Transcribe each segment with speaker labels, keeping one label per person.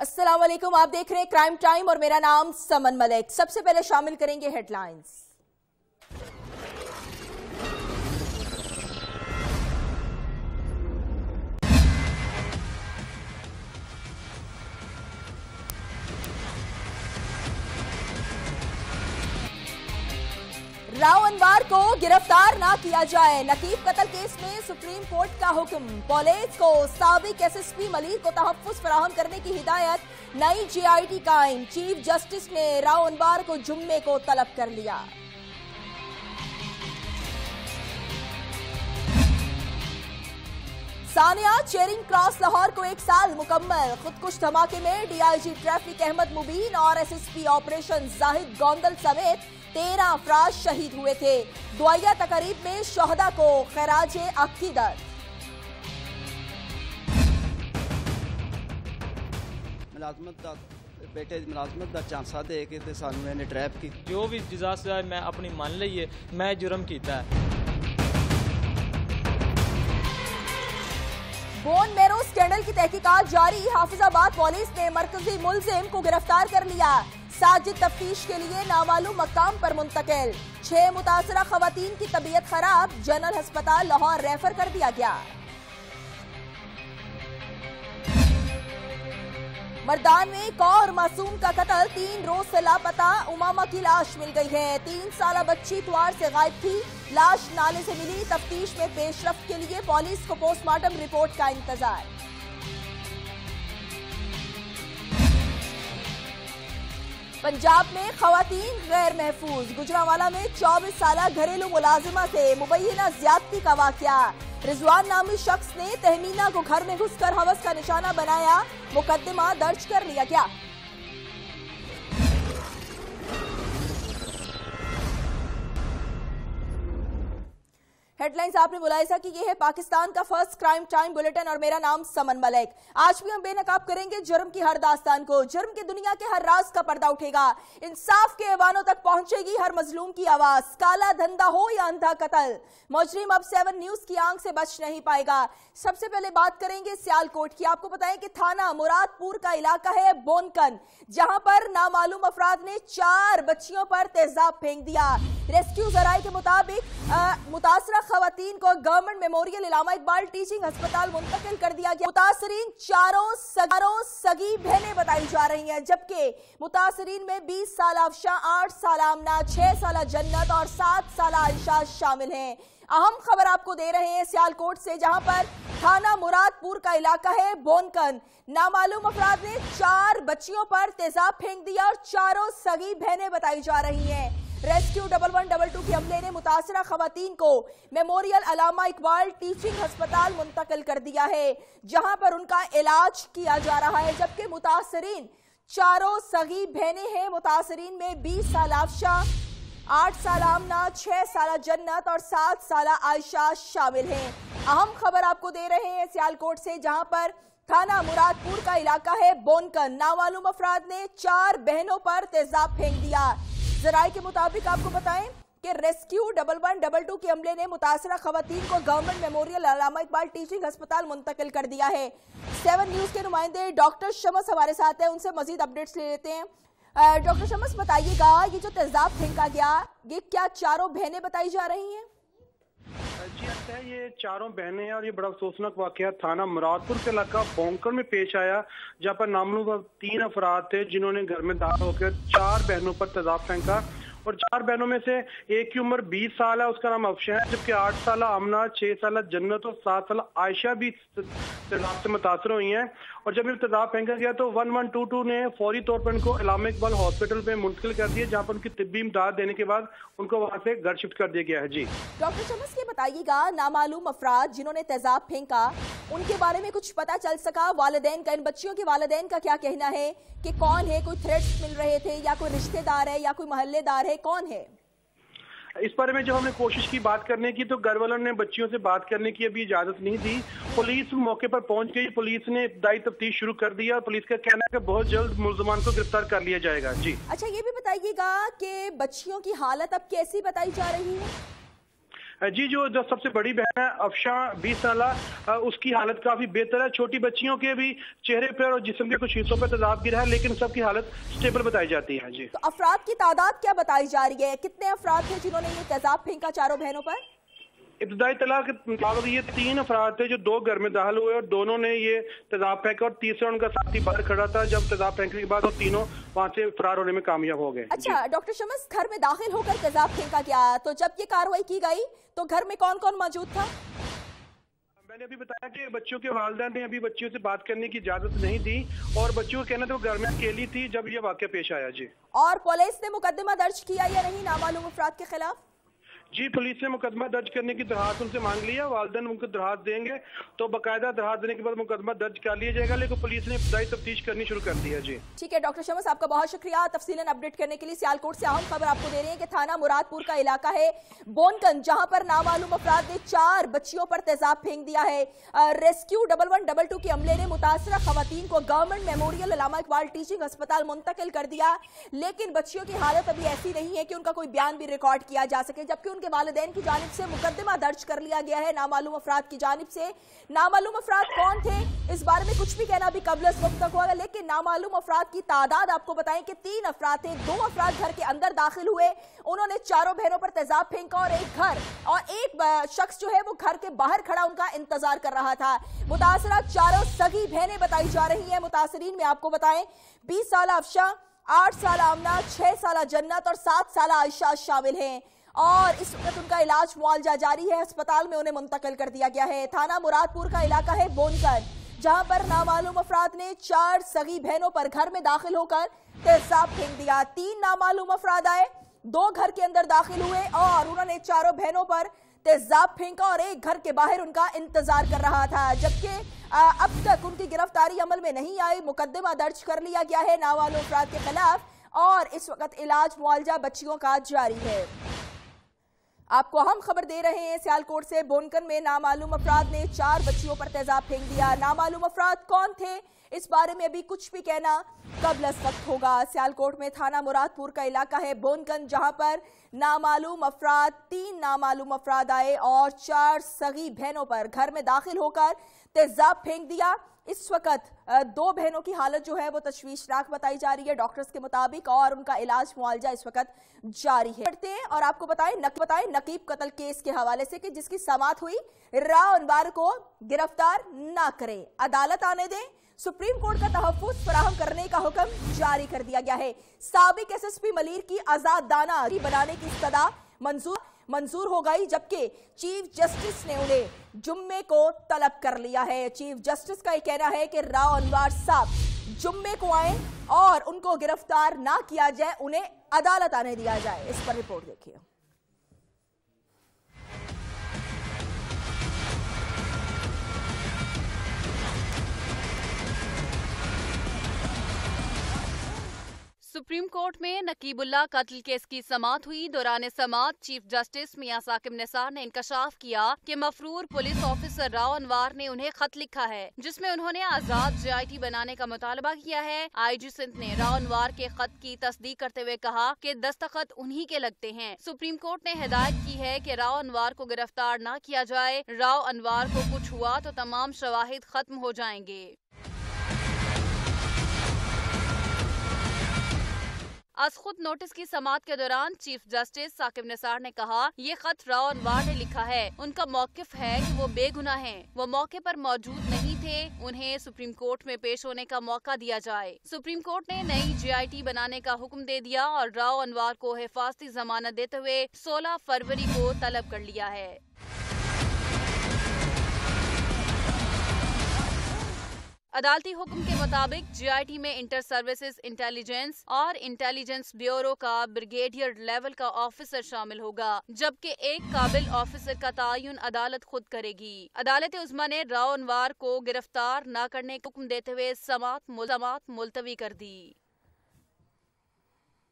Speaker 1: अस्सलाम वालेकुम, आप देख रहे हैं क्राइम टाइम और मेरा नाम समन मलिक। सबसे पहले शामिल करेंगे हेडलाइंस। राव अनवार को गिरफ्तार ना किया जाए, नकीब कत्ल केस में सुप्रीम कोर्ट का हुक्म। पुलिस को साबिक एसएसपी मलिक को तहफ्फुज़ फराहम करने की हिदायत। नई जेआईटी कायम। चीफ जस्टिस ने राव अनवार को जुम्मे को तलब कर लिया। सानिया चेरिंग क्रॉस लाहौर को 1 साल मुकम्मल। खुदकुश धमाके में डीआईजी ट्रैफिक अहमद मुबीन और एसएसपी ऑपरेशन जाहिद गोंदल समेत 13 अफराद शहीद हुए थे। दुआया तकरीब में शहदा को खैराजे अकीदत।
Speaker 2: बेटे मुलाजमत का चांसा दे के सानू इन्हें ट्रैप की
Speaker 3: जो भी जज़ा सज़ा मैं अपनी मान ली, मैं जुर्म किया है।
Speaker 1: बोन मैरो स्कैंडल की तहकीकात जारी। हाफिजाबाद पुलिस ने मरकजी मुलजिम को गिरफ्तार कर लिया। साजिद तफ्तीश के लिए नामालूम मकाम पर मुंतकिल। 6 मुतासरा खवातीन की तबीयत खराब, जनरल अस्पताल लाहौर रेफर कर दिया गया। मर्दान में एक और मासूम का कत्ल, 3 रोज से लापता। उमामा की लाश मिल गई है। 3 साल बच्ची इतवार से गायब थी, लाश नाले से मिली। तफ्तीश में पेशरफ्त के लिए पुलिस को पोस्टमार्टम रिपोर्ट का इंतजार। पंजाब में खवातीन गैर महफूज। गुजरांवाला में 24 साल घरेलू मुलाजिमा से मुबैना ज्यादती का वाकया। रिजवान नामी शख्स ने तहमीना को घर में घुसकर हवस का निशाना बनाया, मुकदमा दर्ज कर लिया गया। हेडलाइंस आपने मुलाहिजा की। ये है पाकिस्तान का फर्स्ट क्राइम टाइम बुलेटिन और मेरा नाम समन मलिक। आज भी हम बेनकाब करेंगे जुर्म की हर दास्तान को। जुर्म की दुनिया के हर राज का पर्दा उठेगा। इंसाफ के ऐवानों तक पहुंचेगी हर मजलूम की आवाज। काला धंधा हो या अंधा कत्ल, मुजरिम अब 7 न्यूज की आंख से बच नहीं पाएगा। सबसे पहले बात करेंगे सियालकोट की। आपको बताएं कि थाना मुरादपुर का इलाका है बोनकन, जहां पर नामालूम अफराद ने 4 बच्चियों पर तेजाब फेंक दिया। रेस्क्यू जराये के मुताबिक मुतासरा खवातीन को government memorial Allama Iqbal teaching अस्पताल मुंतकिल कर दिया गया। मुतासरीन चारों सगी बहनें बताई जा रही हैं, जबकि मुतासरीन में 20 साल अफशा, 8 साल आमना, 6 साल जन्नत और 7 साल आयशा शामिल हैं। अहम खबर आपको दे रहे हैं सियालकोट से, जहां पर थाना मुरादपुर का इलाका है बोनकन। नामालूम अफराद ने 4 बच्चियों पर तेजाब फेंक दिया और चारों सगी बहनें बताई जा रही हैं। रेस्क्यू 1112 के अमले ने मुतासरा खवातीन को मेमोरियल अलामा इकबाल टीचिंग अस्पताल मुंतकिल कर दिया है, जहां पर उनका इलाज किया जा रहा है। जबकि मुतासरीन चारों सगी बहनें हैं। मुतासरीन में 20 साल आफशा, 8 साल आमना, 6 साल जन्नत और 7 साल आयशा शामिल हैं। अहम खबर आपको दे रहे हैं सियालकोट से, जहां पर थाना मुरादपुर का इलाका है बोनकन। नामालूम अफराद ने 4 बहनों पर तेजाब फेंक दिया। जराये के मुताबिक आपको बताएं कि रेस्क्यू 1112 के अमले ने मुतासरा खवातीन को government memorial Allama Iqbal teaching अस्पताल मुंतकिल कर दिया है। 7 न्यूज के नुमाइंदे डॉक्टर शमस हमारे साथ हैं, उनसे मजीद अपडेट्स ले लेते हैं। डॉक्टर शमस, बताइएगा ये जो तेजाब फेंका गया, ये क्या चारों बहनें बताई जा रही हैं?
Speaker 4: जी अच्छा है, ये चारों बहनें हैं और ये बड़ा अफसोसनाक वाकया थाना मुरादपुर के इलाका बोंकन में पेश आया, जहाँ पर नामलूम 3 अफराद थे जिन्होंने घर में दाखिल होकर 4 बहनों पर तेजाब फेंका। और 4 बहनों में से एक की उम्र 20 साल है, उसका नाम अफशा है, जबकि 8 साल आमना, 6 साल जन्नत और 7 साल आयशा भी तेजाब से मुतासर हुई हैं। और जब ये तेजाब फेंका गया तो 1122 ने फौरी तौर पर उनको इलामा इकबाल हॉस्पिटल में मुंतकिल कर दिया, जहाँ पर उनकी तिब्बी इमदाद देने के बाद उनको वहाँ से घर शिफ्ट कर दिया गया है। जी
Speaker 1: डॉक्टर शमस, ये बताइएगा, नामालूम अफराद जिन्होंने तेजाब फेंका, उनके बारे में कुछ पता चल सका? वालिदैन का, इन बच्चियों के वालिदैन का क्या कहना है कि कौन है? कोई थ्रेट्स मिल रहे थे या कोई रिश्तेदार है या कोई मोहल्लेदार है, कौन है?
Speaker 4: इस बारे में जब हमने कोशिश की बात करने की तो घर वालों ने बच्चियों से बात करने की अभी इजाजत नहीं दी। पुलिस मौके पर पहुंच गई, पुलिस ने इब्तदाई तफ्तीश शुरू कर दिया और पुलिस का कहना है कि बहुत जल्द मुलजमान को गिरफ्तार कर लिया जाएगा। जी अच्छा,
Speaker 1: ये भी बताइएगा कि बच्चियों की हालत अब कैसी बताई जा रही है?
Speaker 4: जी, जो सबसे बड़ी बहन है अफशा 20 साल, उसकी हालत काफी बेहतर है। छोटी बच्चियों के भी चेहरे पर और जिस्म के कुछ हिस्सों पर तेजाब गिरा है, लेकिन सबकी हालत स्टेबल बताई जाती है। जी,
Speaker 1: तो अफराद की तादाद क्या बताई जा रही है? कितने अफराद थे जिन्होंने ये तेजाब फेंका चारों बहनों पर?
Speaker 4: इब्तदाई तला के मुताबिक ये 3 अफराद थे जो 2 घर में दाखिल हुए और दोनों ने ये तेजाब फेंका और तीसरा उनका साथी बाहर खड़ा था। जब तेजाब फेंकने के बाद वो तीनों वहां से फरार होने में कामयाब हो गए।
Speaker 1: अच्छा डॉक्टर शम्स, घर में दाखिल होकर तेजाब फेंका गया, तो जब ये कार्रवाई की गई तो घर में कौन कौन मौजूद था?
Speaker 4: मैंने अभी बताया कि बच्चों के वालिदैन ने अभी बच्चियों से बात करने की इजाजत नहीं दी और बच्चियों को कहना था वो घर में अकेली थी जब ये वाकया पेश आया। जी,
Speaker 1: और पुलिस ने मुकदमा दर्ज किया या नहीं नामालूम अफराद के खिलाफ?
Speaker 4: जी, पुलिस ने मुकदमा दर्ज करने की दरखास्त उनसे मांग लिया। वालिदैन उनको दरखास्त देंगे तो बाकायदा दरखास्त देने के बाद मुकदमा दर्ज कर लिया जाएगा, लेकिन पुलिस ने इब्तदाई तफ्तीश करनी शुरू कर दी है। जी,
Speaker 1: ठीक है डॉक्टर शम्स, आपका बहुत शुक्रिया तफसीलन अपडेट करने के लिए। सियालकोट से अहम खबर आपको दे रहे हैं कि थाना मुरादपुर का इलाका है बोनकन, जहां पर नामालूम अफराद ने 4 बच्चियों पर तेजाब फेंक दिया है। रेस्क्यू 1122 के अमले ने मुतासरा खवातीन को government memorial Allama Iqbal teaching अस्पताल मुंतकिल कर दिया, लेकिन बच्चियों की हालत अभी ऐसी नहीं है कि उनका कोई बयान भी रिकॉर्ड किया जा सके, जबकि उनके वालिदैन की जानिब से मुकदमा दर्ज कर लिया गया है नामालूम अफराद की जानिब से। नामालूम अफराद कौन थे इस बारे में कुछ भी कहना अभी कबल इस वक्त तक होगा, लेकिन नामालूम अफराद की तादाद आपको बताएं कि 3 अफराद थे। 2 अफराद घर के अंदर दाखिल हुए, उन्होंने चारों बहनों पर तेजाब फेंका और एक शख्स जो है वो घर के बाहर खड़ा उनका इंतजार कर रहा था। मुतासरा चारों सगी बहनें बताई जा रही है। मुतासरीन में आपको बताएं 20 साल अफशा, 8 साल आमना, 6 साल जन्नत और 7 साल आयशा शामिल हैं और इस वक्त उनका इलाज मुआवजा जारी है। अस्पताल में उन्हें मुंतकिल कर दिया गया है। थाना मुरादपुर का इलाका है बोनकन, जहां पर नामालूम अफराद ने 4 सगी बहनों पर घर में दाखिल होकर तेजाब फेंक दिया। 3 नामालूम अफराद आए, 2 घर के अंदर दाखिल हुए और उन्होंने चारों बहनों पर तेजाब फेंका और एक घर के बाहर उनका इंतजार कर रहा था, जबकि अब तक उनकी गिरफ्तारी अमल में नहीं आई। मुकदमा दर्ज कर लिया गया है नामालूम अफराद के खिलाफ और इस वक्त इलाज मुआवजा बच्चियों का जारी है। आपको हम खबर दे रहे हैं सियालकोट से, बोनकन में नामालूम अफराद ने 4 बच्चियों पर तेजाब फेंक दिया। नामालूम अफराद कौन थे इस बारे में अभी कुछ भी कहना कबल इस वक्त होगा। सियालकोट में थाना मुरादपुर का इलाका है बोनकन, जहां पर नामालूम अफराद 3 नामालूम अफराद आए और 4 सगी बहनों पर घर में दाखिल होकर तेजाब फेंक दिया। इस वक्त 2 बहनों की हालत जो है वो तशवीशनाक बताई जा रही है डॉक्टर्स के मुताबिक और उनका इलाज मुआवजा इस वक्त जारी है। बढ़ते हैं और आपको बताएं नकीब कत्ल केस के हवाले से कि जिसकी समाअत हुई, राव अनवर को गिरफ्तार ना करें, अदालत आने दें, सुप्रीम कोर्ट का तहफ्फुज़ फराहम करने का हुक्म जारी कर दिया गया है। साबिक एसएसपी मलीर की आजादाना बनाने की इस्तदा मंजूर हो गई, जबकि चीफ जस्टिस ने उन्हें जुम्मे को तलब कर लिया है। चीफ जस्टिस का कहना है कि राव अनवर साहब जुम्मे को आए और उनको गिरफ्तार ना किया जाए, उन्हें अदालत आने दिया जाए। इस पर रिपोर्ट देखिए।
Speaker 5: सुप्रीम कोर्ट में नकीबुल्लाह कत्ल केस की समाअत हुई। दौरान समाअत चीफ जस्टिस मियां साकिब निसार ने इंकशाफ किया कि मफरूर पुलिस ऑफिसर राव अनवर ने उन्हें खत लिखा है जिसमें उन्होंने आजाद JIT बनाने का मुतालबा किया है। IG सिंध ने राव अनवर के खत की तस्दीक करते हुए कहा कि दस्तखत उन्हीं के लगते हैं। सुप्रीम कोर्ट ने हिदायत की है कि राव अनवर को गिरफ्तार न किया जाए। राव अनवर को कुछ हुआ तो तमाम शवाहिद खत्म हो जाएंगे। आज खुद नोटिस की समाअत के दौरान चीफ जस्टिस साकिब निसार ने कहा, ये खत राव अनवर ने लिखा है, उनका मौकिफ है कि वो बेगुनाह हैं, वो मौके पर मौजूद नहीं थे, उन्हें सुप्रीम कोर्ट में पेश होने का मौका दिया जाए। सुप्रीम कोर्ट ने नई JIT बनाने का हुक्म दे दिया और राव अनवर को हिफाजती जमानत देते हुए 16 फरवरी को तलब कर लिया है। अदालती हुक्म के मुताबिक JIT में इंटर सर्विसेज इंटेलिजेंस और इंटेलिजेंस ब्यूरो का ब्रिगेडियर लेवल का ऑफिसर शामिल होगा, जबकि एक काबिल ऑफिसर का तयन अदालत खुद करेगी। अदालत उज़्मा ने राव अनवर को गिरफ्तार न करने का हुक्म देते हुए समाअत मुलतवी कर दी।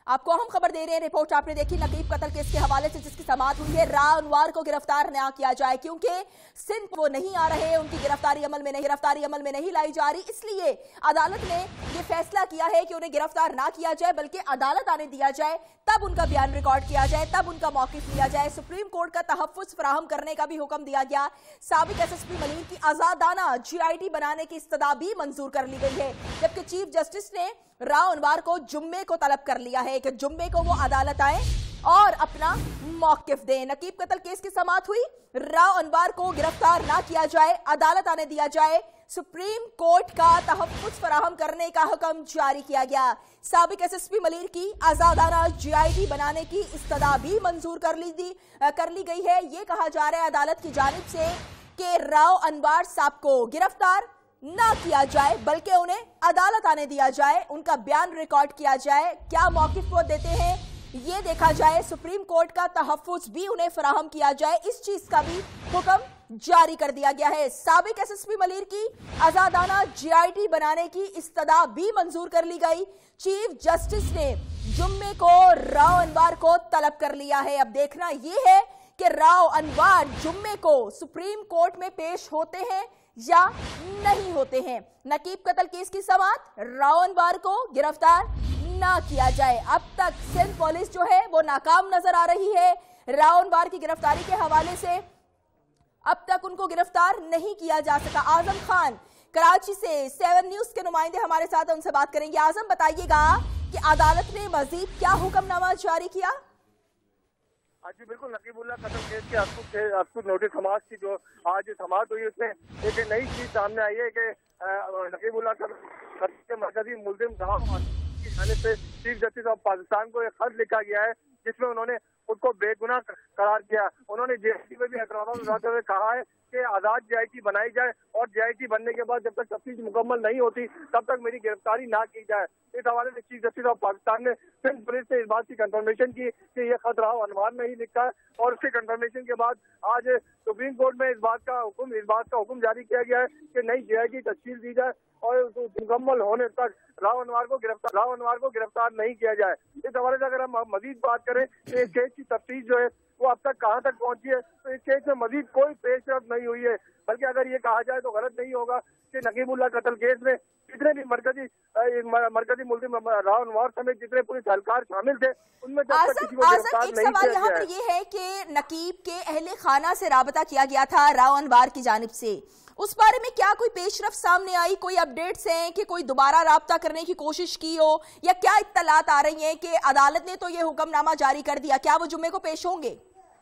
Speaker 1: आपको अहम खबर दे रहे हैं, रिपोर्ट आपने देखी नकीब कत्ल केस के हवाले से जिसकी समाअत हुई है। राव अनवार को गिरफ्तार न किया जाए क्योंकि सिंध वो नहीं आ रहे, उनकी गिरफ्तारी अमल में नहीं लाई जा रही, इसलिए अदालत ने ये फैसला किया है कि उन्हें गिरफ्तार ना किया जाए बल्कि अदालत आने दिया जाए, तब उनका बयान रिकॉर्ड किया जाए, तब उनका मौकिफ लिया जाए। सुप्रीम कोर्ट का तहफ्फुज़ फराहम करने का भी हुक्म दिया गया। साबिक एसएसपी मलिर की आजादाना जीआईटी बनाने की इस्तदा भी मंजूर कर ली गई है, जबकि चीफ जस्टिस ने राव अनवार को जुम्मे को तलब कर लिया है कि जुम्मे को वो अदालत आए और अपना मौकिफ दें। नकीब कत्ल केस की समाअत हुई, राव अनवार को गिरफ्तार ना किया जाए, अदालत आने दिया जाए, सुप्रीम कोर्ट का तहफ्फुज़ फराहम करने का हुक्म जारी किया गया। साबिक एसएसपी मलिर की आजादाना जीआईटी बनाने की इस्तदा भी मंजूर कर ली गई है। ये कहा जा रहा है अदालत की जानिब से कि राव अनवार साहब को गिरफ्तार ना किया जाए बल्कि उन्हें अदालत आने दिया जाए, उनका बयान रिकॉर्ड किया जाए, क्या मौकिफ वो देते हैं ये देखा जाए, सुप्रीम कोर्ट का तहफ्फुज़ भी उन्हें फराहम किया जाए, इस चीज का भी हुक्म जारी कर दिया गया है। साबिक एसएसपी मलिर की आजादाना जीआईटी बनाने की इस्तदा भी मंजूर कर ली गई। चीफ जस्टिस ने जुम्मे को राव अनवार को तलब कर लिया है। अब देखना यह है कि राव अनवार जुम्मे को सुप्रीम कोर्ट में पेश होते हैं या नहीं होते हैं। नकीब कत्ल केस की समाअत, राव अनवार को गिरफ्तार ना किया जाए। अब तक सिंध पुलिस जो है वो नाकाम नजर आ रही है। राव अनवार की गिरफ्तारी के हवाले से अब तक उनको गिरफ्तार नहीं किया जा सका। आजम खान कराची से 7 न्यूज के नुमाइंदे हमारे साथ हैं, उनसे बात करेंगे। आजम, बताइएगा कि अदालत ने मजीद क्या हुक्मनामा जारी किया?
Speaker 6: जी बिल्कुल, नकीबुल्लाह कत्ल केस के अफसुस नोटिस समाअत की जो आज समाअत हुई उसमें एक नई चीज सामने आई है कि नकीबुल्लाह कत्ल के मरकजी मुल्जिम की जानिब से चीफ जस्टिस ऑफ पाकिस्तान को एक खत लिखा गया है जिसमें उन्होंने उसको बेगुनाह करार किया। उन्होंने जेआईटी में भी एतराज़ उठाते हुए कहा है कि आजाद जेआईटी बनाई जाए और जेआईटी बनने के बाद जब तक तफ्तीश मुकम्मल नहीं होती तब तक मेरी गिरफ्तारी ना की जाए। इस हवाले से चीफ जस्टिस ऑफ पाकिस्तान ने सिंध पुलिस से इस बात की कंफर्मेशन की कि यह खत राव अनवार ने ही लिखा है और उसके कंफर्मेशन के बाद आज सुप्रीम कोर्ट में इस बात का हुक्म जारी किया गया है कि नई जेआईटी तश्कील दी जाए और मुकम्मल होने तक राव अनवार को गिरफ्तार नहीं किया जाए। इस हवाले से अगर हम मजीद बात करें तो इस केस की तफ्तीश जो है वो अब तक कहां तक पहुंची है, तो इस केस में मजीद कोई पेशरफ्त नहीं हुई है। बल्कि अगर ये कहा जाए तो गलत नहीं होगा कि नकीबुल्लाह कत्ल केस में जितने भी मरकजी मुल्जिम राव अनवार समेत जितने पुलिस एहलकार शामिल थे उनमें जब तक किसी को गिरफ्तार नहीं किया गया।
Speaker 1: यहाँ पर ये है कि नकीब के अहले खाना से राबता किया गया था राव अनवार की जानिब से, उस बारे में क्या कोई पेशरफ्त सामने आई, कोई अपडेट्स हैं कि कोई दोबारा राब्ता करने की कोशिश की हो या क्या इत्तलात आ रही हैं कि अदालत ने तो ये हुक्मनामा जारी कर दिया, क्या वो जुम्मे को पेश होंगे?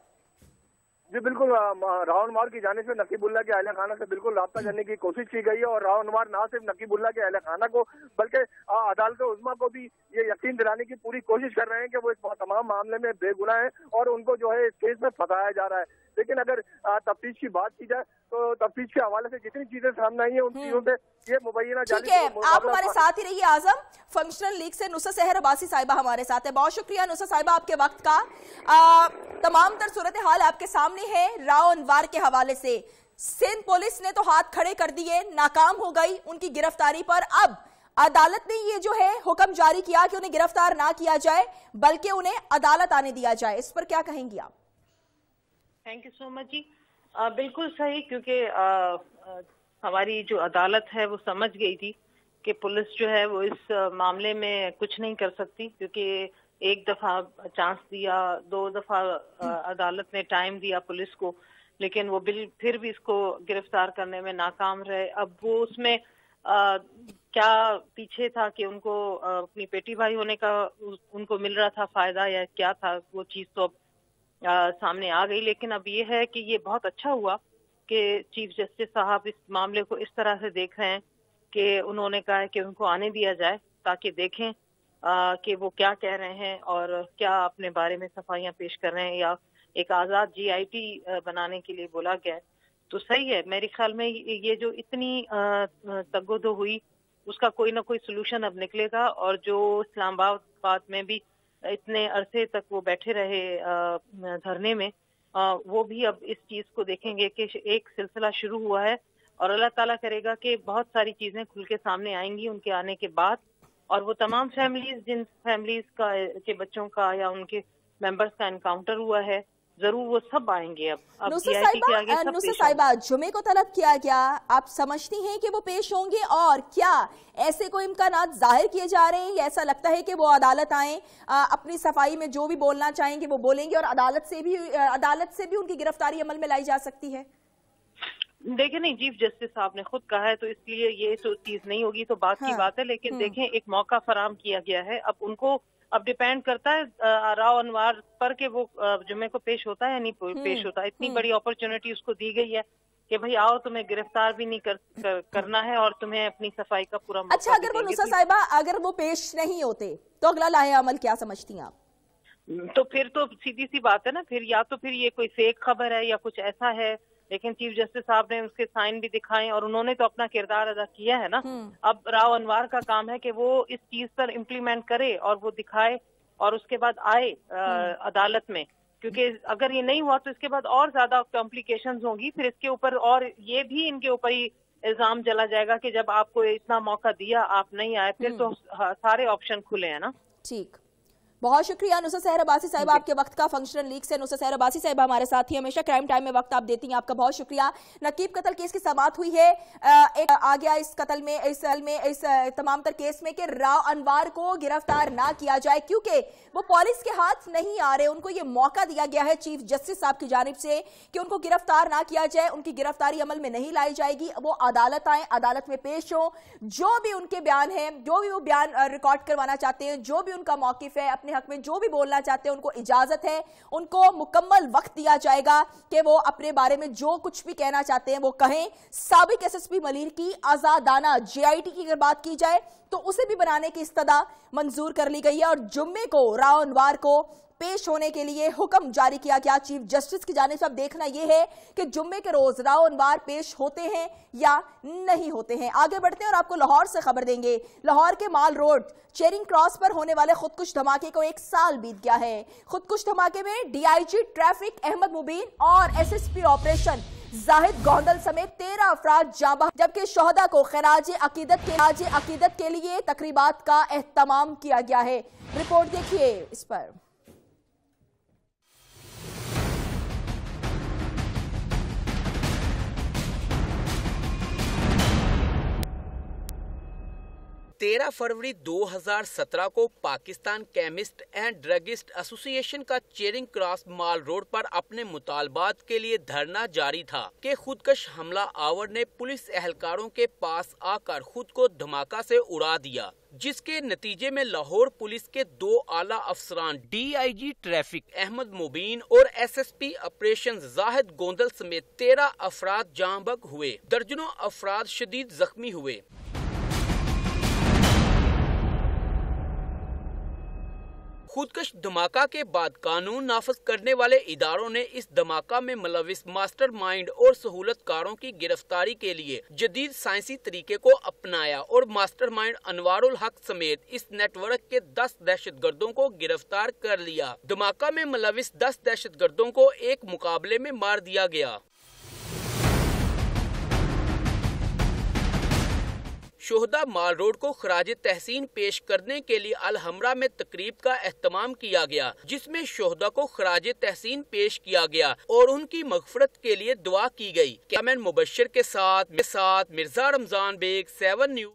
Speaker 6: जी बिल्कुल, राव अनवार की जानिब से नकीबुल्लाह के अहले खाना से बिल्कुल राब्ता करने की कोशिश की गई है और राव अनवार ना सिर्फ नकीबुल्लाह के अहले खाना को बल्कि अदालत उज़्मा को भी ये यकीन दिलाने की पूरी कोशिश कर रहे हैं कि वो इस तमाम मामले में बेगुनाह है और उनको जो है इस केस में फंसाया जा रहा है। लेकिन अगर तफ्तीश की बात की जाए तो तफ्तीश के हवाले से जितनी चीजें सामने आई है उन चीजों से ये मुबैना
Speaker 1: ठीक है। आप हमारे साथ ही रहिए आजम। फंक्शनल लीग से नुसरत सहर अब्बासी साहिबा हमारे साथ है। बहुत शुक्रिया नुसरत साहिबा आपके वक्त का। तमाम तर सूरत हाल आपके सामने है राव अनवार के हवाले से। सिंध पुलिस ने तो हाथ खड़े कर दिए, नाकाम हो गई उनकी गिरफ्तारी पर। अब अदालत ने ये जो है हुक्म जारी किया कि उन्हें गिरफ्तार ना किया जाए बल्कि उन्हें अदालत आने दिया जाए। इस पर क्या कहेंगी आप?
Speaker 7: थैंक यू सो मच जी। बिल्कुल सही, क्योंकि हमारी जो अदालत है वो समझ गई थी कि पुलिस जो है वो इस मामले में कुछ नहीं कर सकती, क्योंकि एक दफा चांस दिया, 2 दफा अदालत ने टाइम दिया पुलिस को, लेकिन वो फिर भी इसको गिरफ्तार करने में नाकाम रहे। अब वो उसमें क्या पीछे था कि उनको अपनी बेटी भाई होने का उनको मिल रहा था फायदा या क्या था, वो चीज तो अब सामने आ गई। लेकिन अब ये है कि ये बहुत अच्छा हुआ कि चीफ जस्टिस साहब इस मामले को इस तरह से देख रहे हैं कि उन्होंने कहा है कि उनको आने दिया जाए ताकि देखें कि वो क्या कह रहे हैं और क्या अपने बारे में सफाइयां पेश कर रहे हैं या एक आज़ाद जीआईटी बनाने के लिए बोला गया है। तो सही है, मेरे ख्याल में ये जो इतनी तगोदो हुई उसका कोई ना कोई सोल्यूशन अब निकलेगा। और जो इस्लामाबाद में भी इतने अरसे तक वो बैठे रहे धरने में, वो भी अब इस चीज को देखेंगे कि एक सिलसिला शुरू हुआ है और अल्लाह ताला करेगा कि बहुत सारी चीजें खुल के सामने आएंगी उनके आने के बाद। और वो तमाम फैमिलीज जिन फैमिलीज का के बच्चों का या उनके मेंबर्स का एनकाउंटर हुआ है, जरूर वो सब आएंगे। अब DIG के आगे सब
Speaker 1: नुसरत साहिबा, जुमे को तलब किया गया, आप समझती हैं कि वो पेश होंगे और क्या ऐसे कोई इम्कानात जाहिर किए जा रहे हैं या ऐसा लगता है कि वो अदालत आए, अपनी सफाई में जो भी बोलना चाहेंगे वो बोलेंगे और अदालत से भी उनकी गिरफ्तारी अमल में लाई जा सकती है?
Speaker 7: देखें, नहीं, चीफ जस्टिस साहब ने खुद कहा है तो इसलिए ये तो चीज नहीं होगी तो बात की बात है, लेकिन देखें एक मौका फराम किया गया है। अब उनको अब डिपेंड करता है राव अनवर पर कि वो जुम्मे को पेश होता है या नहीं पेश होता। इतनी बड़ी अपॉर्चुनिटी उसको दी गई है कि भाई आओ, तुम्हें गिरफ्तार भी नहीं करना है और तुम्हें अपनी सफाई का पूरा मौका।
Speaker 1: अच्छा, अगर वो नुसरत साहिबा अगर वो पेश नहीं होते तो अगला लाहे अमल क्या समझती हैं आप?
Speaker 7: तो फिर तो सीधी सी बात है ना, फिर या तो फिर ये कोई फेक खबर है या कुछ ऐसा है, लेकिन चीफ जस्टिस साहब ने उसके साइन भी दिखाए और उन्होंने तो अपना किरदार अदा किया है ना। अब राव अनवर का काम है कि वो इस चीज पर इम्प्लीमेंट करे और वो दिखाए और उसके बाद आए अदालत में, क्योंकि अगर ये नहीं हुआ तो इसके बाद और ज्यादा कॉम्प्लिकेशंस होंगी। फिर इसके ऊपर और ये भी इनके ऊपर ही इल्जाम चला जाएगा कि जब आपको इतना मौका दिया आप नहीं आए, फिर तो सारे ऑप्शन खुले हैं ना।
Speaker 1: ठीक, बहुत शुक्रिया नुसरत सहर अब्बासी साहिबा, आपके वक्त का फंक्शनल लीग से नुसरत सहर अब्बासी साहिबा हमारे साथ ही हमेशा क्राइम टाइम में वक्त आप देती हैं, आपका बहुत शुक्रिया। नकीब कत्ल केस की समाअत हुई है, एक आ गया इस कत्ल में इस तमाम तर केस में कि राव अनवर को गिरफ्तार ना किया जाए क्योंकि वो पुलिस के हाथ नहीं आ रहे। उनको ये मौका दिया गया है चीफ जस्टिस साहब की जानिब से कि उनको गिरफ्तार ना किया जाए, उनकी गिरफ्तारी अमल में नहीं लाई जाएगी, वो अदालत आए, अदालत में पेश हो, जो भी उनके बयान है, जो भी वो बयान रिकॉर्ड करवाना चाहते हैं, जो भी उनका मौकिफ है, अपने हक में जो भी बोलना चाहते हैं, उनको इजाजत है, उनको मुकम्मल वक्त दिया जाएगा कि वो अपने बारे में जो कुछ भी कहना चाहते हैं वो कहें। साबिक SSP मलिर की आजादाना JIT की अगर बात की जाए तो उसे भी बनाने की इस्तदा मंजूर कर ली गई है और जुम्मे को राव अनवर को पेश होने के लिए हुक्म जारी किया गया चीफ जस्टिस की जानिब से। अब देखना यह है कि जुम्मे के रोज राव अनवर पेश होते हैं या नहीं होते हैं। आगे बढ़ते हैं और आपको लाहौर से खबर देंगे। लाहौर के माल रोड चेरिंग क्रॉस पर होने वाले खुदकुश धमाके को 1 साल बीत गया है। खुदकुश धमाके में DIG ट्रैफिक अहमद मुबीन और SSP ऑपरेशन जाहिद गोंदल समेत 13 अफराद जाबां, जबकि शोहदा को खराज अकीदत के लिए तकरीबात का एहतमाम किया गया है। रिपोर्ट देखिए इस पर।
Speaker 8: तेरह फरवरी 2017 को Pakistan chemist and druggist association का चेरिंग क्रॉस माल रोड पर अपने मुतालबात के लिए धरना जारी था कि खुदकश हमला आवर ने पुलिस एहलकारों के पास आकर खुद को धमाका से उड़ा दिया, जिसके नतीजे में लाहौर पुलिस के 2 आला अफसरान DIG ट्रैफिक अहमद मुबीन और SSP ऑपरेशन जाहिद गोंदल समेत 13 अफराद जाँ बहक हुए, दर्जनों अफराद शदीद जख्मी हुए। खुदकश धमाका के बाद कानून नाफज करने वाले इदारों ने इस धमाका में मुलविस मास्टरमाइंड और सहूलतकारों की गिरफ्तारी के लिए जदीद साइंसी तरीके को अपनाया और मास्टरमाइंड अनवारुल हक समेत इस नेटवर्क के 10 दहशतगर्दों को गिरफ्तार कर लिया। धमाका में मुलविस 10 दहशतगर्दों को एक मुकाबले में मार दिया गया। शोहदा माल रोड को खराज तहसीन पेश करने के लिए अलहमरा में तकरीब का एहतमाम किया गया, जिसमें शोहदा को खराज तहसीन पेश किया गया और उनकी मगफरत के लिए दुआ की गई। कैमरामैन मुबश्शिर के साथ मिर्जा रमजान बेग, 7 न्यूज़।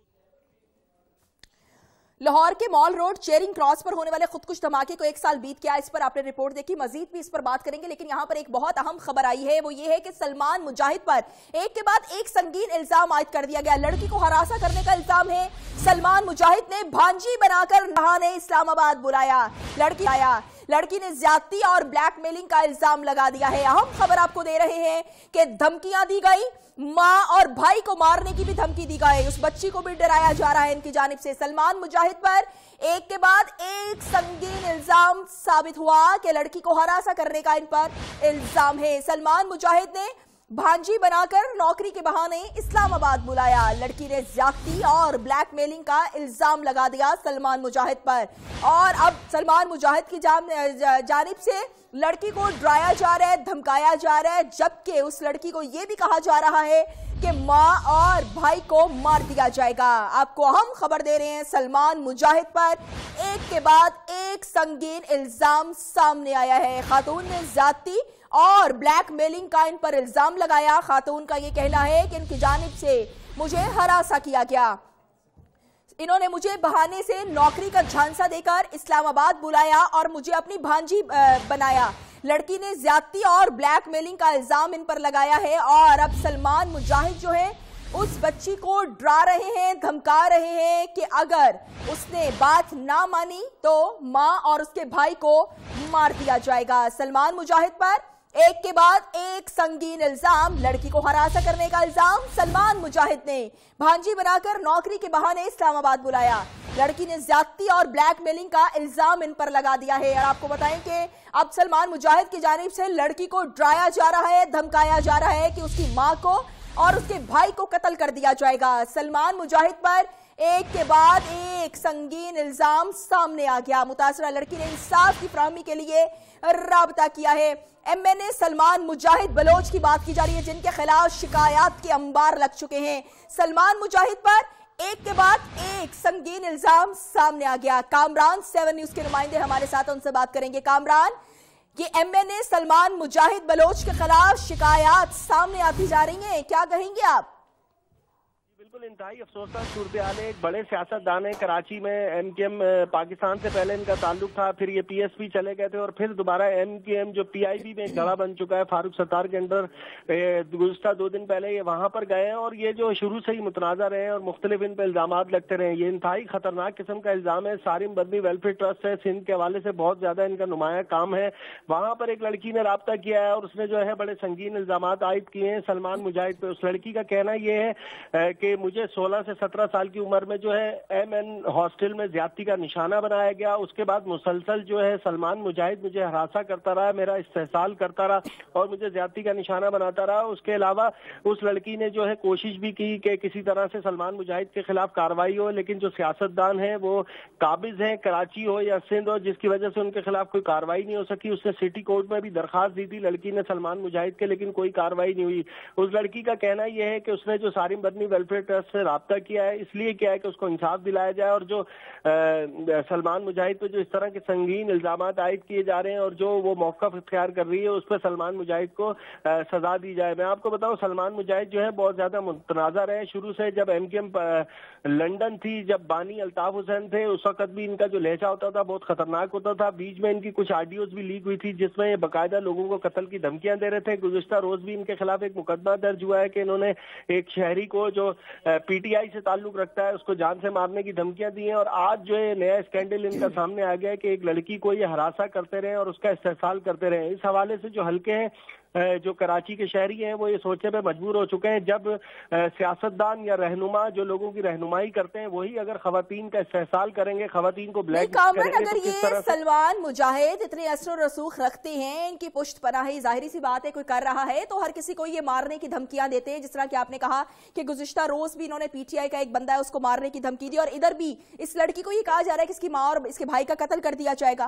Speaker 1: लाहौर के मॉल रोड चेरिंग क्रॉस पर होने वाले खुदकुश धमाके को 1 साल बीत गया। इस पर आपने रिपोर्ट देखी, मजीद भी इस पर बात करेंगे, लेकिन यहाँ पर एक बहुत अहम खबर आई है, वो ये है कि सलमान मुजाहिद पर एक के बाद एक संगीन इल्जाम आयद कर दिया गया। लड़की को हरासा करने का इल्जाम है। सलमान मुजाहिद ने भांजी बनाकर नहाने इस्लामाबाद बुलाया, लड़की ने ज्यादती और ब्लैकमेलिंग का इल्जाम लगा दिया है। अहम खबर आपको दे रहे हैं कि धमकियां दी गई, मां और भाई को मारने की भी धमकी दी गई, उस बच्ची को भी डराया जा रहा है इनकी जानिब से। सलमान मुजाहिद पर एक के बाद एक संगीन इल्जाम साबित हुआ कि लड़की को हरासा करने का इन पर इल्जाम है। सलमान मुजाहिद ने भांजी बनाकर नौकरी के बहाने इस्लामाबाद बुलाया। लड़की ने ज्यादती और ब्लैकमेलिंग का इल्जाम लगा दिया सलमान मुजाहिद पर। और अब सलमान मुजाहिद की जानिब से लड़की को डराया जा रहा है, धमकाया जा रहा है, जबकि उस लड़की को यह भी कहा जा रहा है कि मां और भाई को मार दिया जाएगा। आपको हम खबर दे रहे हैं सलमान मुजाहिद पर एक के बाद एक संगीन इल्जाम सामने आया है। खातून ने ज्यादती और ब्लैकमेलिंग का इन पर इल्जाम लगाया। खातून का ये कहना है कि इनकी जानिब से मुझे हरासा किया गया, इन्होंने मुझे बहाने से नौकरी का झांसा देकर इस्लामाबाद बुलाया और मुझे अपनी भांजी बनाया। लड़की ने ज्यादती और ब्लैकमेलिंग का इल्जाम इन पर लगाया है और अब सलमान मुजाहिद जो है उस बच्ची को डरा रहे हैं, धमका रहे हैं कि अगर उसने बात ना मानी तो मां और उसके भाई को मार दिया जाएगा। सलमान मुजाहिद पर एक के बाद एक संगीन इल्जाम। लड़की को हरासा करने का इल्जाम, सलमान मुजाहिद ने भांजी बनाकर नौकरी के बहाने इस्लामाबाद बुलाया। लड़की ने ज्यादती और ब्लैकमेलिंग का इल्जाम इन पर लगा दिया है। और आपको बताएं कि अब सलमान मुजाहिद की जानिब से लड़की को डराया जा रहा है, धमकाया जा रहा है कि उसकी मां को और उसके भाई को कत्ल कर दिया जाएगा। सलमान मुजाहिद पर एक के बाद एक संगीन इल्जाम सामने आ गया। मुतासरा लड़की ने इंसाफ की फराहमी के लिए राबता किया है। एमएनए सलमान मुजाहिद बलोच की बात की जा रही है, जिनके खिलाफ शिकायत के अंबार लग चुके हैं। सलमान मुजाहिद पर एक के बाद एक संगीन इल्जाम सामने आ गया। कामरान 7 न्यूज के नुमाइंदे हमारे साथ, उनसे बात करेंगे। कामरान, ये एमएनए सलमान मुजाहिद बलोच के खिलाफ शिकायत सामने आती जा रही हैं, क्या कहेंगे आप?
Speaker 9: बिल्कुल इंतहाई अफसोसनाक सूरत हाल है। एक बड़े सियासतदान है, कराची में एमकेएम पाकिस्तान से पहले इनका ताल्लुक था, फिर ये पीएसपी चले गए थे और फिर दोबारा एमकेएम जो पीआईबी में गड़ा बन चुका है फारूक सत्तार के अंदर, गुज़श्ता 2 दिन पहले ये वहां पर गए हैं और ये जो शुरू से ही मुतनाज़ा रहे हैं और मुख्तलिफ इन पर इल्जाम लगते रहे। ये इंतहाई खतरनाक किस्म का इल्जाम है। सारिम बदनी वेलफेयर ट्रस्ट है सिंध के हवाले से बहुत ज्यादा इनका नुमाया काम है। वहां पर एक लड़की ने राब्ता किया है और उसने जो है बड़े संगीन इल्जाम आयद किए हैं सलमान मुजाहिद पे। उस लड़की का कहना यह है कि मुझे 16 से 17 साल की उम्र में जो है एमएन हॉस्टल में ज्यादती का निशाना बनाया गया। उसके बाद मुसलसल जो है सलमान मुजाहिद मुझे हरासा करता रहा, मेरा इस्तेहसाल करता रहा और मुझे ज्यादती का निशाना बनाता रहा। उसके अलावा उस लड़की ने जो है कोशिश भी की कि किसी तरह से सलमान मुजाहिद के खिलाफ कार्रवाई हो, लेकिन जो सियासतदान है वो काबिज है, कराची हो या सिंध हो, जिसकी वजह से उनके खिलाफ कोई कार्रवाई नहीं हो सकी। उसने सिटी कोर्ट में भी दरखास्त दी थी लड़की ने सलमान मुजाहिद के, लेकिन कोई कार्रवाई नहीं हुई। उस लड़की का कहना यह है कि उसने जो सारिम बदनी वेलफेयर ट्रस्ट से राब्ता किया है इसलिए किया है कि उसको इंसाफ दिलाया जाए और जो सलमान मुजाहिद पे जो इस तरह के संगीन इल्जाम आयद किए जा रहे हैं और जो वो मौक़िफ़ इख्तियार कर रही है उस पर सलमान मुजाहिद को सजा दी जाए। मैं आपको बताऊं सलमान मुजाहिद जो है बहुत ज्यादा मुतनाज़ा रहे शुरू से। जब एमकेएम लंदन थी, जब बानी अल्ताफ हुसैन थे, उस वक्त भी इनका जो लहजा होता था बहुत खतरनाक होता था। बीच में इनकी कुछ ऑडियोज भी लीक हुई थी जिसमें ये बाकायदा लोगों को कत्ल की धमकियां दे रहे थे। गुज़श्ता रोज भी इनके खिलाफ एक मुकदमा दर्ज हुआ है कि इन्होंने एक शहरी को जो पीटीआई से ताल्लुक रखता है उसको जान से मारने की धमकियां दी हैं। और आज जो है नया स्कैंडल इनका सामने आ गया है कि एक लड़की को ये हरासा करते रहे और उसका इस्तेहसाल करते रहे। इस हवाले से जो हल्के हैं जो कराची के शहरी हैं वो ये सोचने पे मजबूर हो चुके हैं, जब सियासतदान या रहनुमा जो लोगों की रहनुमाई करते हैं वही अगर खवातीन का इस्तेहसाल करेंगे, खवातीन को ब्लैक करेंगे,
Speaker 1: अगर तो ये सलमान मुजाहिद इतने असर रसूख रखते हैं, इनकी पुष्ट पनाही जाहिर सी बात है कोई कर रहा है तो हर किसी को ये मारने की धमकियां देते हैं। जिस तरह कि आपने कहा कि गुज़िश्ता रोज भी इन्होंने पीटीआई का एक बंदा है उसको मारने की धमकी दी और इधर भी इस लड़की को ये कहा जा रहा है कि इसकी माँ और इसके भाई का कत्ल कर दिया जाएगा।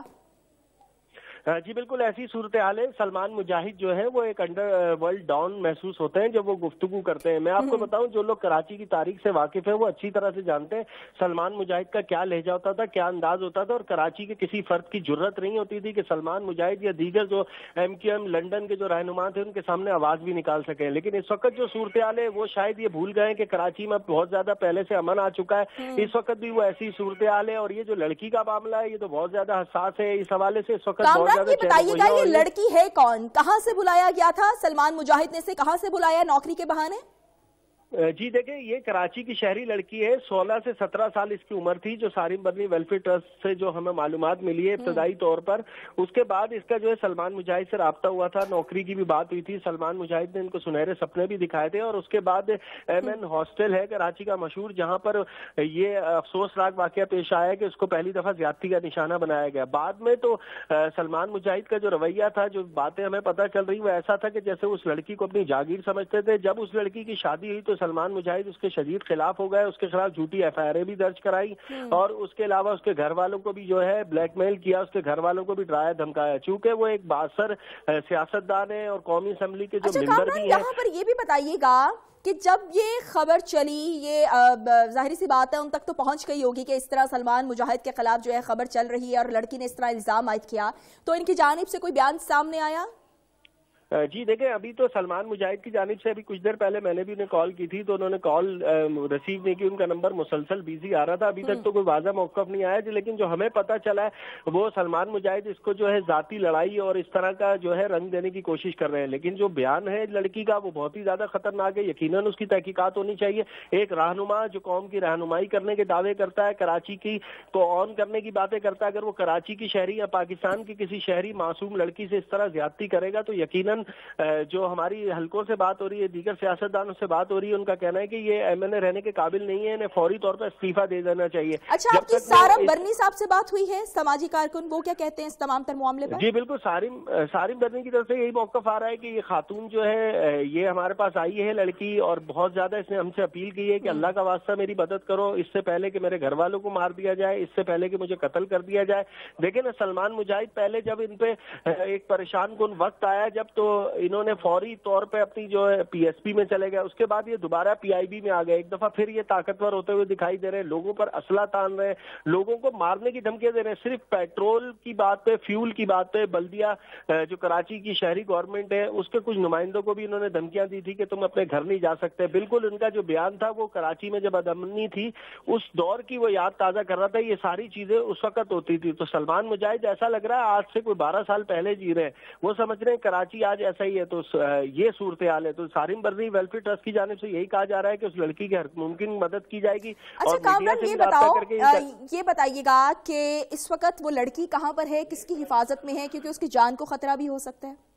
Speaker 9: जी बिल्कुल ऐसी सूरत हाल है। सलमान मुजाहिद जो है वो एक अंडर वर्ल्ड डॉन महसूस होते हैं जब वो गुफ्तगू करते हैं। मैं आपको बताऊं जो लोग कराची की तारीख से वाकिफ है वो अच्छी तरह से जानते हैं सलमान मुजाहिद का क्या लहजा होता था, क्या अंदाज होता था और कराची के किसी फर्द की जुर्रत नहीं होती थी कि सलमान मुजाहिद या दीगर जो एमकेएम लंदन के जो रहनुमा थे उनके सामने आवाज भी निकाल सके। लेकिन इस वक्त जो सूरत हाल है वो शायद ये भूल गए कि कराची में बहुत ज्यादा पहले से अमन आ चुका है। इस वक्त भी वो ऐसी सूरत हाल है और ये जो लड़की का मामला है ये तो बहुत ज्यादा हसास है। इस हवाले से इस वक्त बहुत ज्यादा
Speaker 1: बताइएगा ये लड़की है कौन, कहां से बुलाया गया था? सलमान मुजाहिद ने इसे कहां से बुलाया नौकरी के बहाने?
Speaker 9: जी देखिए, ये कराची की शहरी लड़की है, 16 से 17 साल इसकी उम्र थी, जो सारिम बर्नी वेलफेयर ट्रस्ट से जो हमें मालूमात मिली है इब्तदाई तौर पर। उसके बाद इसका जो है सलमान मुजाहिद से राब्ता हुआ था, नौकरी की भी बात हुई थी। सलमान मुजाहिद ने इनको सुनहरे सपने भी दिखाए थे और उसके बाद MN हॉस्टल है कराची का मशहूर, जहां पर ये अफसोसनाक वाकया पेश आया कि उसको पहली दफा ज्यादती का निशाना बनाया गया। बाद में तो सलमान मुजाहिद का जो रवैया था, जो बातें हमें पता चल रही, वो ऐसा था कि जैसे उस लड़की को अपनी जागीर समझते थे। जब उस लड़की की शादी हुई तो सलमान मुजाहिद उसके शदीद खिलाफ हो गए, उसके खिलाफ झूठी FIR भी दर्ज कराई और उसके अलावा उसके घर वालों को भी जो है ब्लैकमेल किया, उसके घर वालों को भी डराया धमकाया। चूंकि वो एक बासर सियासतदान है और कौमी असेंबली के जो मेंबर भी हैं।
Speaker 1: यहाँ पर ये भी बताइएगा कि जब ये खबर चली, ये जाहिर सी बात है उन तक तो पहुंच गई होगी कि इस तरह सलमान मुजाहिद के खिलाफ जो है खबर चल रही है और लड़की ने इस तरह इल्जाम आयद किया, तो इनकी जानिब से कोई बयान सामने आया?
Speaker 9: जी देखें, अभी तो सलमान मुजाहिद की जानिब से अभी कुछ देर पहले मैंने भी उन्हें कॉल की थी, तो उन्होंने कॉल रिसीव नहीं की, उनका नंबर मुसलसल बिजी आ रहा था। अभी तक तो कोई वाज़ा मौक़िफ़ नहीं आया, लेकिन जो हमें पता चला है वो सलमान मुजाहिद इसको जो है ज़ाती लड़ाई और इस तरह का जो है रंग देने की कोशिश कर रहे हैं। लेकिन जो बयान है लड़की का वो बहुत ही ज़्यादा खतरनाक है, यकीनन उसकी तहकीकात होनी चाहिए। एक रहनुमा जो कौम की रहनुमाई करने के दावे करता है, कराची की को ऑन करने की बातें करता है, अगर वो कराची की शहरी या पाकिस्तान की किसी शहरी मासूम लड़की से इस तरह ज्यादती करेगा तो यकीनन जो हमारी हलकों से बात हो रही है, दीगर सियासतदानों से बात हो रही है, उनका कहना है कि ये MNA रहने के काबिल नहीं है, इन्हें फौरी तौर पर इस्तीफा दे देना चाहिए।
Speaker 1: अच्छा, आपकी सारिम बर्नी साहब से बात हुई है, समाजी कारकुन, वो क्या कहते हैं इस तमाम तर मामले पर?
Speaker 9: जी बिल्कुल, सारिम बर्नी की तरफ से यही मौक़िफ़ आ रहा है कि ये खातून जो है ये हमारे पास आई है लड़की, और बहुत ज्यादा इसने हमसे अपील की है कि अल्लाह का वास्ता मेरी मदद करो, इससे पहले कि मेरे घर वालों को मार दिया जाए, इससे पहले कि मुझे कत्ल कर दिया जाए। देखिए ना, सलमान मुजाहिद पहले जब इन पे एक परेशान कुन वक्त आया, जब तो इन्होंने फौरी तौर पे अपनी जो है PSP में चले गए, उसके बाद ये दोबारा PIB में आ गए। एक दफा फिर ये ताकतवर होते हुए दिखाई दे रहे हैं, लोगों पर असला तान रहे हैं, लोगों को मारने की धमकियां दे रहे हैं। सिर्फ पेट्रोल की बात पे, फ्यूल की बात पे बल्दिया जो कराची की शहरी गवर्नमेंट है उसके कुछ नुमाइंदों को भी इन्होंने धमकियां दी थी कि तुम अपने घर नहीं जा सकते। बिल्कुल उनका जो बयान था वो कराची में जब अदमनी थी उस दौर की वो याद ताजा कर रहा था, ये सारी चीजें उस वक्त होती थी। तो सलमान मुजाहिद ऐसा लग रहा है आज से कोई 12 साल पहले जी रहे हैं, वो समझ रहे हैं कराची आज ऐसा ही है। तो ये सूरत हाल है। तो सारिम बर्नी वेलफेयर ट्रस्ट की जानिब से यही कहा जा रहा है कि उस लड़की की हर मुमकिन मदद की जाएगी।
Speaker 1: अच्छा,
Speaker 9: और मीडिया से
Speaker 1: ये बताइएगा कि इस वक्त वो लड़की कहाँ पर है, किसकी हिफाजत में है, क्योंकि उसकी जान को खतरा भी हो सकता है?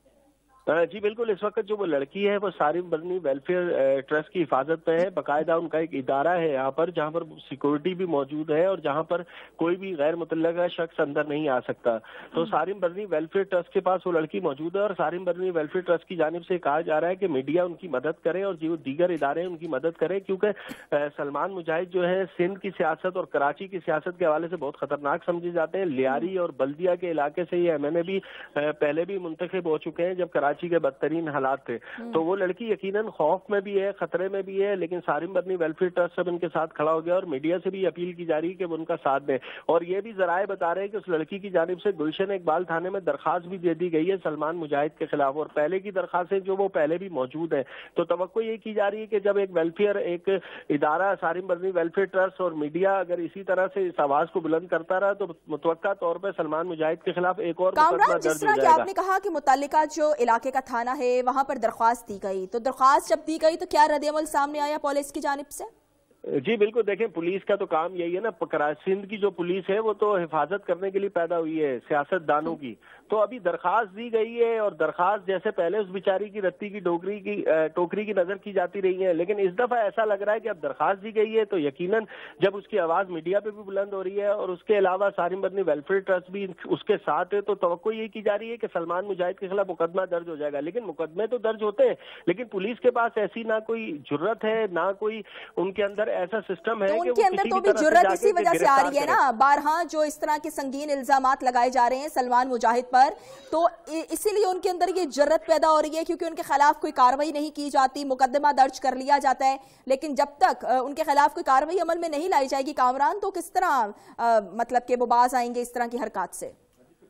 Speaker 9: जी बिल्कुल, इस वक्त जो वो लड़की है वो सारिम बर्नी वेलफेयर ट्रस्ट की हिफाजत में है। बाकायदा उनका एक इदारा है यहाँ पर जहाँ पर सिक्योरिटी भी मौजूद है और जहाँ पर कोई भी गैर मुतल्लका शख्स अंदर नहीं आ सकता। तो सारिम बर्नी वेलफेयर ट्रस्ट के पास वो लड़की मौजूद है और सारिम बर्नी वेलफेयर ट्रस्ट की जानिब से कहा जा रहा है कि मीडिया उनकी मदद करे और जो दीगर इदारे हैं उनकी मदद करे, क्योंकि सलमान मुजाहिद जो है सिंध की सियासत और कराची की सियासत के हवाले से बहुत खतरनाक समझे जाते हैं। लियारी और बल्दिया के इलाके से ये MNA भी पहले भी मुंतखब हो चुके हैं जब कराची के बदतरीन हालात थे। तो वो लड़की यकीनन खौफ में भी है, खतरे में भी है, लेकिन सारिम बर्नी वेलफेयर ट्रस्ट सब इनके साथ खड़ा हो गया और मीडिया से भी अपील की जा रही है कि वो उनका साथ दें। और ये भी जराए बता रहे हैं कि उस लड़की की जानिब से गुलशन इकबाल थाने में दरखास्त भी दे दी गई है सलमान मुजाहिद के खिलाफ, और पहले की दरखास्तें जो वो पहले भी मौजूद है। तो तवक्को ये की जा रही है कि जब एक वेलफेयर एक इदारा सारिम बर्नी वेलफेयर ट्रस्ट और मीडिया अगर इसी तरह से इस आवाज को बुलंद करता रहा तो मुतवक्का तौर पर सलमान मुजाहिद के खिलाफ एक और मुकदमा दर्ज हो जाएगा।
Speaker 1: आपने कहा कि मुतल्लिका जो इलाके का थाना है वहां पर दरख्वास्त दी गई, तो दरख्वास्त जब दी गई तो क्या रद्द-ए-अमल सामने आया पुलिस की जानिब से?
Speaker 9: जी बिल्कुल, देखें पुलिस का तो काम यही है ना, सिंध की जो पुलिस है वो तो हिफाजत करने के लिए पैदा हुई है सियासतदानों की। तो अभी दरखास्त दी गई है और दरखास्त जैसे पहले उस बेचारी की रत्ती की टोकरी की नजर की जाती रही है, लेकिन इस दफा ऐसा लग रहा है कि अब दरखास्त दी गई है तो यकीनन जब उसकी आवाज मीडिया पे भी बुलंद हो रही है और उसके अलावा सारिम बर्नी वेलफेयर ट्रस्ट भी उसके साथ है, तो तवक्को ये की जा रही है कि सलमान मुजाहिद के खिलाफ मुकदमा दर्ज हो जाएगा। लेकिन मुकदमे तो दर्ज होते हैं, लेकिन पुलिस के पास ऐसी ना कोई जुर्रत है ना कोई उनके अंदर ऐसा सिस्टम है
Speaker 1: तो उनके अंदर तो भी जुर्रत इसी वजह से आ रही है ना, बारहा जो इस तरह के संगीन इल्जामात लगाए जा रहे हैं सलमान मुजाहिद पर, तो इसीलिए उनके अंदर ये जुर्रत पैदा हो रही है क्योंकि उनके खिलाफ कोई कार्रवाई नहीं की जाती, मुकदमा दर्ज कर लिया जाता है, लेकिन जब तक उनके खिलाफ कोई कार्रवाई अमल में नहीं लाई जाएगी कामरान, तो किस तरह मतलब के वो बाज आएंगे इस तरह की हरकत से?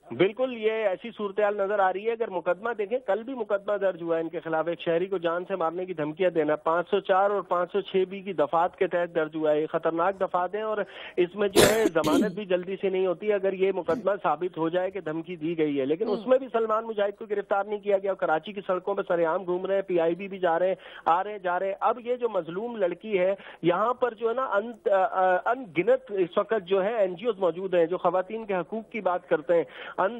Speaker 9: बिल्कुल ये ऐसी सूरत-ए-हाल नजर आ रही है। अगर मुकदमा देखें, कल भी मुकदमा दर्ज हुआ है इनके खिलाफ, एक शहरी को जान से मारने की धमकियां देना, 504 और 506 बी की दफात के तहत दर्ज हुआ है। ये खतरनाक दफात है और इसमें जो है जमानत भी जल्दी से नहीं होती अगर ये मुकदमा साबित हो जाए कि धमकी दी गई है। लेकिन उसमें भी सलमान मुजाहिद को गिरफ्तार नहीं किया गया। कराची की सड़कों पर सरेआम घूम रहे हैं, PIB भी जा रहे हैं, आ रहे जा रहे हैं। अब ये जो मजलूम लड़की है, यहाँ पर जो है ना अनगिनत इस वक्त जो है NGOs मौजूद हैं जो खवातीन के हकूक की बात करते हैं।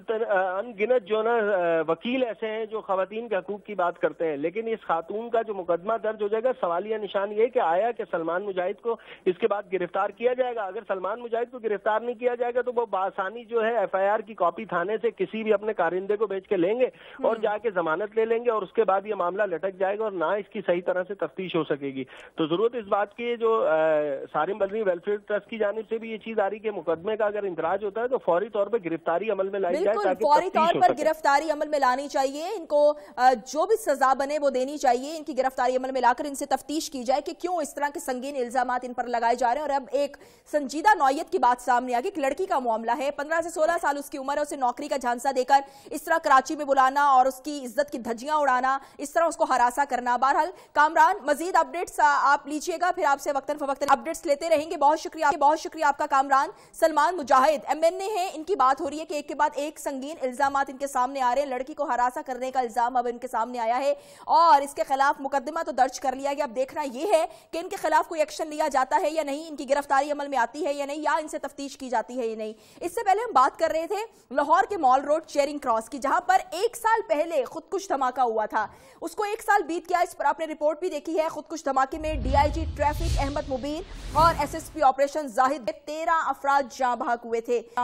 Speaker 9: अनगिनत जो ना वकील ऐसे हैं जो खवातीन के हकूक की बात करते हैं। लेकिन इस खातून का जो मुकदमा दर्ज हो जाएगा, सवालिया निशान ये कि आया कि सलमान मुजाहिद को इसके बाद गिरफ्तार किया जाएगा। अगर सलमान मुजाहिद को गिरफ्तार नहीं किया जाएगा तो वो बासानी जो है FIR की कॉपी थाने से किसी भी अपने कारिंदे को भेज के लेंगे और जाके जमानत ले लेंगे और उसके बाद ये मामला लटक जाएगा और ना इसकी सही तरह से तफ्तीश हो सकेगी। तो जरूरत इस बात की जो सारिम बदरी वेलफेयर ट्रस्ट की जानिब से भी ये चीज आ रही कि मुकदमे का अगर इंदराज होता है तो फौरी तौर पर गिरफ्तारी अमल में लाई जाए,
Speaker 1: फौरी तौर पर गिरफ्तारी अमल में लानी चाहिए। इनको जो भी सजा बने वो देनी चाहिए। इनकी गिरफ्तारी अमल में लाकर इनसे तफ्तीश की जाए कि क्यों इस तरह के संगीन इल्जामात इन पर लगाए जा रहे हैं। और अब एक संजीदा नौयत की बात सामने आ गई। एक लड़की का मामला है, 15 से 16 साल उसकी उम्र है। उसे नौकरी का झांसा देकर इस तरह कराची में बुलाना और उसकी इज्जत की धज्जियां उड़ाना, इस तरह उसको हरासा करना। बहरहाल कामरान, मजीद अपडेट्स आप लीजिएगा, फिर आपसे वक्तन फवक्तन अपडेट्स लेते रहेंगे। बहुत शुक्रिया आपका कामरान। सलमान मुजाहिद MNA है, इनकी बात हो रही है कि एक के बाद एक संगीन इल्जामात इनके सामने आ रहे हैं। लड़की को हरासा करने का इल्जाम अब इनके सामने आया है और इसके खिलाफ मुकदमा तो दर्ज कर लिया गया। अब देखना यह है कि इनके खिलाफ कोई एक्शन लिया जाता है या नहीं, इनकी गिरफ्तारी अमल में आती है या नहीं, या इनसे तफ्तीश की जाती है या नहीं। इससे पहले हम बात कर रहे थे लाहौर के मॉल रोड चेरिंग क्रॉस की, जहां पर 1 साल पहले खुदकुश धमाका हुआ था। उसको 1 साल बीत गया। इस पर आपने रिपोर्ट भी देखी है। खुदकुश धमाके में DIG ट्रैफिक अहमद मुबीन और SSP ऑपरेशन जाहिद 13 अफराद जाँ बहक हुए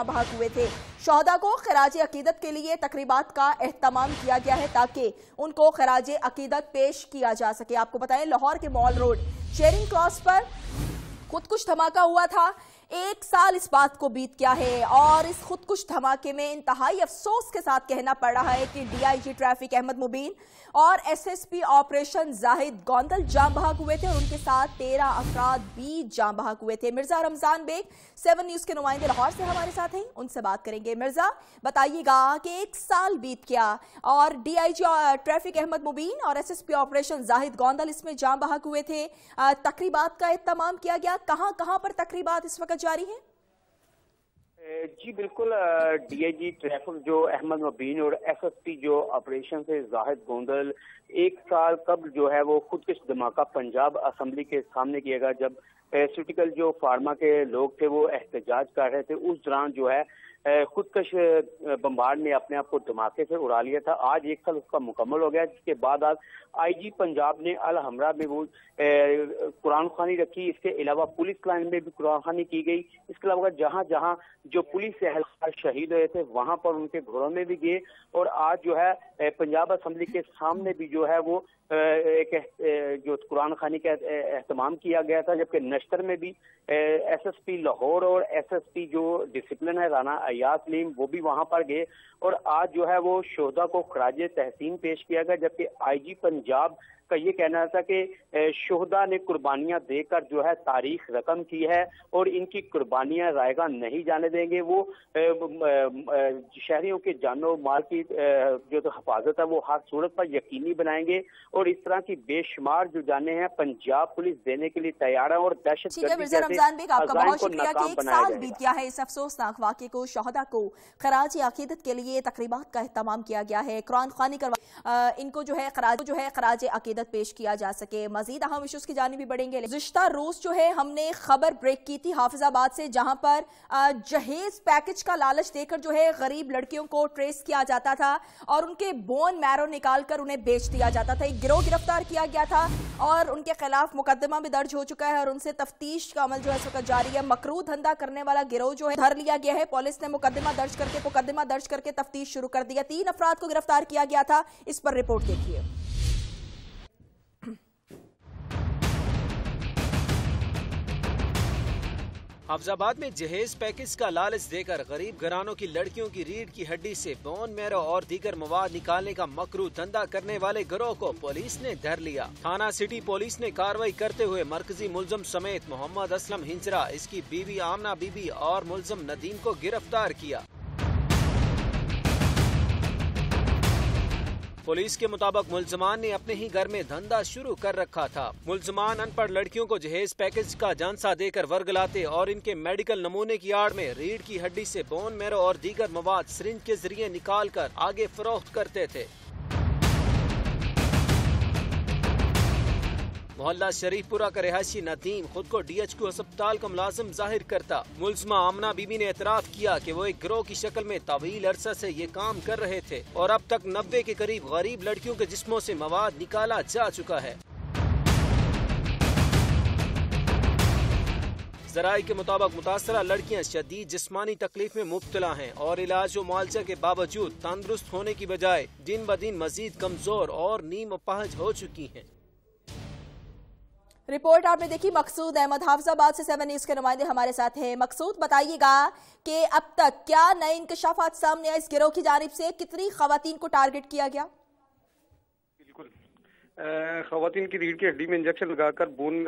Speaker 1: थे। शोहदा को खिराज अकीदत के लिए तकरीबात का एहतमाम किया गया है ताकि उनको खिराज अकीदत पेश किया जा सके। आपको बताएं, लाहौर के मॉल रोड चेरिंग क्रॉस पर खुदकुश धमाका हुआ था। 1 साल इस बात को बीत गया है और इस खुदकुश धमाके में इंतहाई अफसोस के साथ कहना पड़ रहा है कि DIG ट्रैफिक अहमद मुबीन और SSP ऑपरेशन जाहिद गोंदल जाँ बहक हुए थे और उनके साथ 13 अफराद भी जाँ बहक हुए थे। मिर्जा रमजान बेग 7 न्यूज के नुमाइंदे लाहौर से हमारे साथ हैं, उनसे बात करेंगे। मिर्जा, बताइएगा कि 1 साल बीत गया और DIG ट्रैफिक अहमद मुबीन और SSP ऑपरेशन जाहिद गोंदल इसमें जाँ बहक हुए थे। तकरीबात का एहतमाम किया गया। कहां पर तकरीबात इस वक्त जारी है?
Speaker 10: जी बिल्कुल, DIG ट्रैफिक जो अहमद मुबीन और SSP जो ऑपरेशन से जाहिद गोंदल 1 साल कबल जो है वो खुदकुश धमाका पंजाब असेंबली के सामने किया गया। जब पेस्टिकल जो फार्मा के लोग थे वो एहतजाज कर रहे थे, उस दौरान जो है खुदकश बम्बार्ड ने अपने आप को धमाके से उड़ा लिया था। आज 1 साल उसका मुकम्मल हो गया, जिसके बाद आज IG पंजाब ने अल हमरा में वो कुरान खानी रखी। इसके अलावा पुलिस लाइन में भी कुरान खानी की गई। इसके अलावा जहां जहां जो पुलिस एहलकार शहीद हुए थे वहां पर उनके घरों में भी गए और आज जो है पंजाब असेंबली के सामने भी जो है वो एक जो कुरान खानी का एहतमाम किया गया था। जबकि नश्तर में भी SSP लाहौर और SSP जो डिसिप्लिन है राना अयाज लीम वो भी वहां पर गए और आज जो है वो शोहदा को खराज तहसीन पेश किया गया। जबकि IG पंजाब का ये कहना था कि शोहदा ने कुर्बानियां देकर जो है तारीख रकम की है और इनकी कुर्बानियां रायगा नहीं जाने देंगे। वो शहरियों के जानो माल की जो तो हिफाजत है वो हर सूरत पर यकीनी बनाएंगे और इस तरह की बेशुमार जो जाने हैं पंजाब पुलिस देने के लिए तैयार है और दहशतगर्दी जैसे
Speaker 1: रमजान बेग, आपका बहुत शुक्रिया कि 1 साल बीत गया है इस अफसोसनाक वाक़े को। शोहदा को खराज अकीदत के लिए तकरीबात का एहतमाम किया गया है। कुरान खानी करवा इनको जो है खराज अकीदत पेश किया जा सके। मजीद अहम इश्यूज की जानिब भी बढ़ेंगे। गुज़िश्ता रोज जो है हमने खबर ब्रेक की थी हाफिजाबाद से, जहां पर जहेज पैकेज का लालच देकर जो है गरीब लड़कियों को ट्रेस किया जाता था और उनके बोन मैरो निकालकर उन्हें बेच दिया जाता था। एक गिरोह गिरफ्तार किया गया था और उनके खिलाफ मुकदमा भी दर्ज हो चुका है और उनसे तफ्तीश का अमल जो है इस वक्त जारी है। मकरू धंधा करने वाला गिरोह जो है धर लिया गया है। पुलिस ने मुकदमा दर्ज करके तफ्तीश शुरू कर दिया। 3 अफराद को गिरफ्तार किया गया था। इस पर रिपोर्ट देखिए।
Speaker 11: हाफिजाबाद में जहेज पैकेज का लालच देकर गरीब घरानों की लड़कियों की रीढ़ की हड्डी से बोन मैरो और दीगर मवाद निकालने का मकरू धंधा करने वाले गिरोह को पुलिस ने धर लिया। थाना सिटी पुलिस ने कार्रवाई करते हुए मरकजी मुलजम समेत मोहम्मद असलम हिंजरा, इसकी बीवी आमना बीबी और मुलजम नदीम को गिरफ्तार किया। पुलिस के मुताबिक मुलजमान ने अपने ही घर में धंधा शुरू कर रखा था। मुलजमान अनपढ़ लड़कियों को जहेज पैकेज का झांसा देकर वर्गलाते और इनके मेडिकल नमूने की आड़ में रीढ़ की हड्डी से बोन मैरो और दीगर मवाद सिरिंज के जरिए निकाल कर आगे फरोख्त करते थे। मोहल्ला शरीफपुरा का रिहायशी नदीम खुद को DHQ अस्पताल का मुलाजिम जाहिर करता। मुलजमा आमना बीबी ने एतराफ किया कि वो एक गिरोह की शक्ल में तवील अरसा से ये काम कर रहे थे और अब तक 90 के करीब गरीब लड़कियों के जिस्मों से मवाद निकाला जा चुका है। ज़राए के मुताबिक मुतासरा लड़कियां शदीद जिस्मानी तकलीफ में मुब्तला हैं और इलाज व मुआलजा के बावजूद तंदुरुस्त होने की बजाय दिन ब दिन मजीद कमजोर और नीम अपाहज हो चुकी हैं।
Speaker 1: रिपोर्ट आपने देखी। मकसूद अहमद हाफिजाबाद से 7 न्यूज़ के नुमाइंदे हमारे साथ हैं। मकसूद, बताइएगा कि अब तक क्या नए इंकशाफात सामने आए इस गिरोह की जानिब से, कितनी खवातीन को टारगेट किया गया?
Speaker 4: बिल्कुल, खवातीन की रीढ़ की हड्डी में इंजेक्शन लगाकर